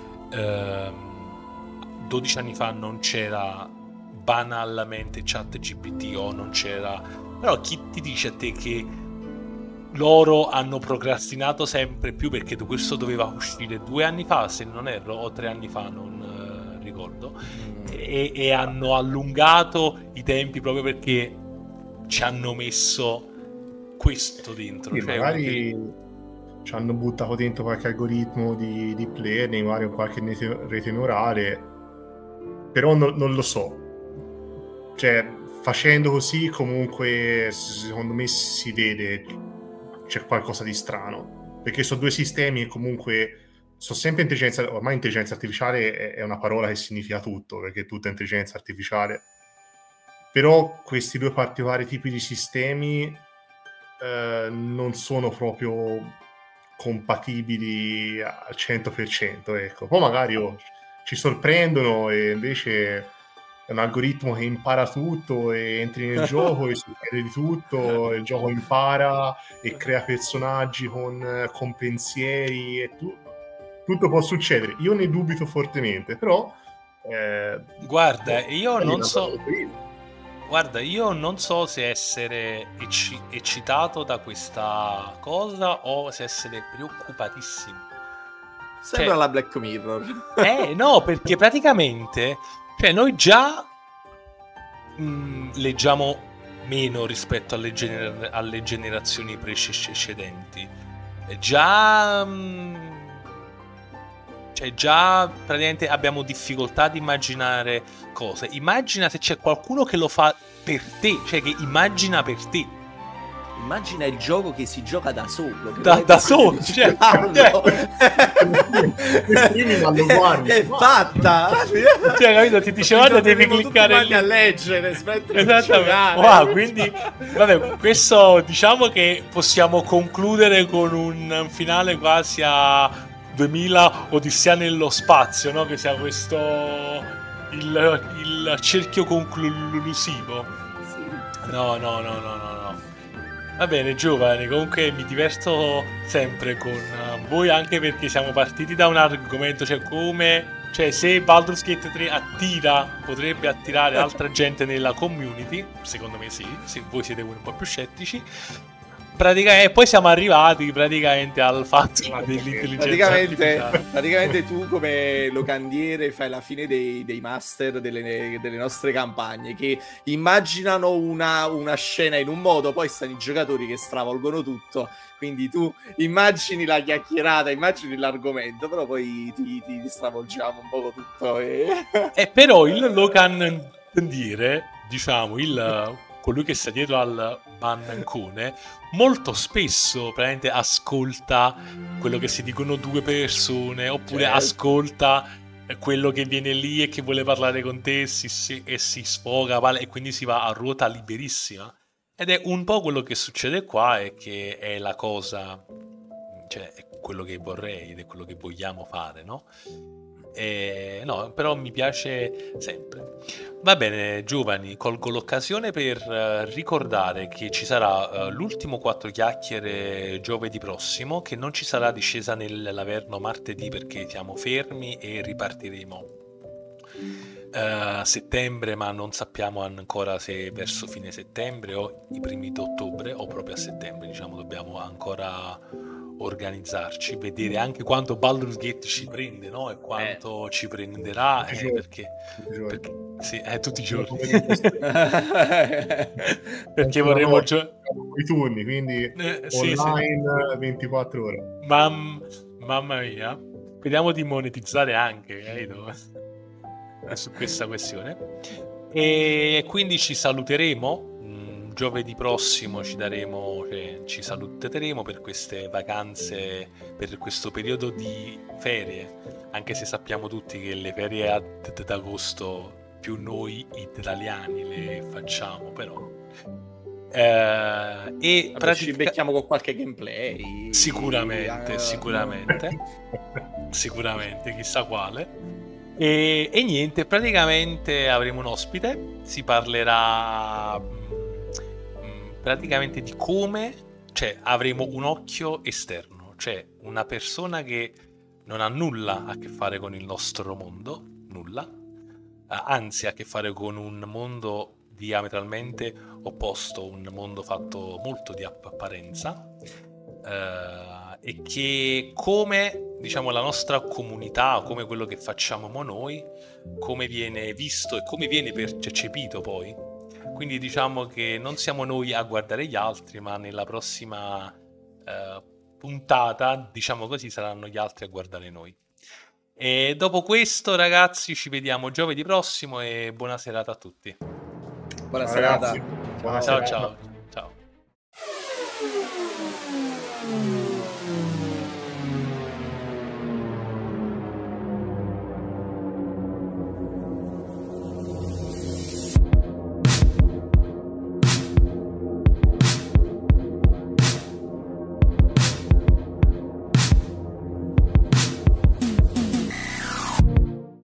12 anni fa non c'era banalmente ChatGPT o non c'era, però chi ti dice a te che loro hanno procrastinato sempre più, perché questo doveva uscire 2 anni fa se non erro, o 3 anni fa, non ricordo, e hanno allungato i tempi proprio perché ci hanno messo questo dentro, sì, cioè magari ci hanno buttato dentro qualche algoritmo di deep learning, magari qualche rete neurale, però non lo so, cioè facendo così comunque secondo me si vede c'è qualcosa di strano, perché sono due sistemi che comunque sono sempre ormai intelligenza artificiale è una parola che significa tutto, perché è tutta intelligenza artificiale, però questi due particolari tipi di sistemi non sono proprio compatibili al 100%, ecco. Poi magari ci sorprendono e invece è un algoritmo che impara tutto e entri nel gioco e succede di tutto, il gioco impara e crea personaggi con pensieri e tutto può succedere. Io ne dubito fortemente, però guarda, io non so se essere eccitato da questa cosa o se essere preoccupatissimo. Sembra la Black Mirror. No, perché praticamente, cioè, noi già leggiamo meno rispetto alle generazioni precedenti. Già praticamente abbiamo difficoltà ad immaginare cose. Immagina se c'è qualcuno che lo fa per te, cioè che immagina per te. Immagina il gioco che si gioca da solo. Da solo, cioè, è fatta. Cioè, capito? Ti dice guarda, devi cliccare lì a leggere. Esattamente. Wow, quindi vabbè, questo diciamo che possiamo concludere con un finale quasi a 2000 Odissea nello spazio, no? Che sia questo il cerchio conclusivo. No. Va bene, giovani, comunque mi diverto sempre con voi, anche perché siamo partiti da un argomento, cioè se Baldur's Gate 3 potrebbe attirare altra gente nella community, secondo me sì, se voi siete un po' più scettici. Praticamente, poi siamo arrivati praticamente al fatto dell'intelligenza artificiale. Praticamente tu come locandiere fai la fine dei master delle nostre campagne, che immaginano una scena in un modo, poi stanno i giocatori che stravolgono tutto, quindi tu immagini la chiacchierata, immagini l'argomento, però poi ti stravolgiamo un po' tutto. Però il locandiere, diciamo, colui che sta dietro al bancone, molto spesso praticamente ascolta quello che si dicono due persone, oppure ascolta quello che viene lì e che vuole parlare con te e si sfoga, e quindi si va a ruota liberissima. Ed è un po' quello che succede qua, e che è la cosa, cioè è quello che vorrei ed è quello che vogliamo fare, no? No, però mi piace sempre. Va bene, giovani, colgo l'occasione per ricordare che ci sarà l'ultimo 4 chiacchiere giovedì prossimo, che non ci sarà discesa nell'Averno martedì perché siamo fermi e ripartiremo a settembre, ma non sappiamo ancora se verso fine settembre o i primi d'ottobre o proprio a settembre, diciamo, dobbiamo ancora organizzarci, vedere anche quanto Baldur's Gate ci prende, no? E quanto ci prenderà, perché sì, tutti i giorni. Perché vorremmo i turni, quindi online sì. 24 ore. Mamma mia, vediamo di monetizzare anche su questa questione. E quindi ci saluteremo. Giovedì prossimo ci saluteremo per queste vacanze, per questo periodo di ferie, anche se sappiamo tutti che le ferie d'agosto più noi italiani le facciamo, però ci becchiamo con qualche gameplay sicuramente chissà quale. E niente, praticamente avremo un ospite, si parlerà praticamente di come, cioè avremo un occhio esterno, cioè una persona che non ha nulla a che fare con il nostro mondo, nulla, anzi ha a che fare con un mondo diametralmente opposto, un mondo fatto molto di apparenza, e che come, diciamo, la nostra comunità, come quello che facciamo noi, come viene visto e come viene percepito poi. Quindi diciamo che non siamo noi a guardare gli altri, ma nella prossima puntata, diciamo così, saranno gli altri a guardare noi. E dopo questo, ragazzi, ci vediamo giovedì prossimo e buona serata a tutti. Buona serata. Ciao. Ciao.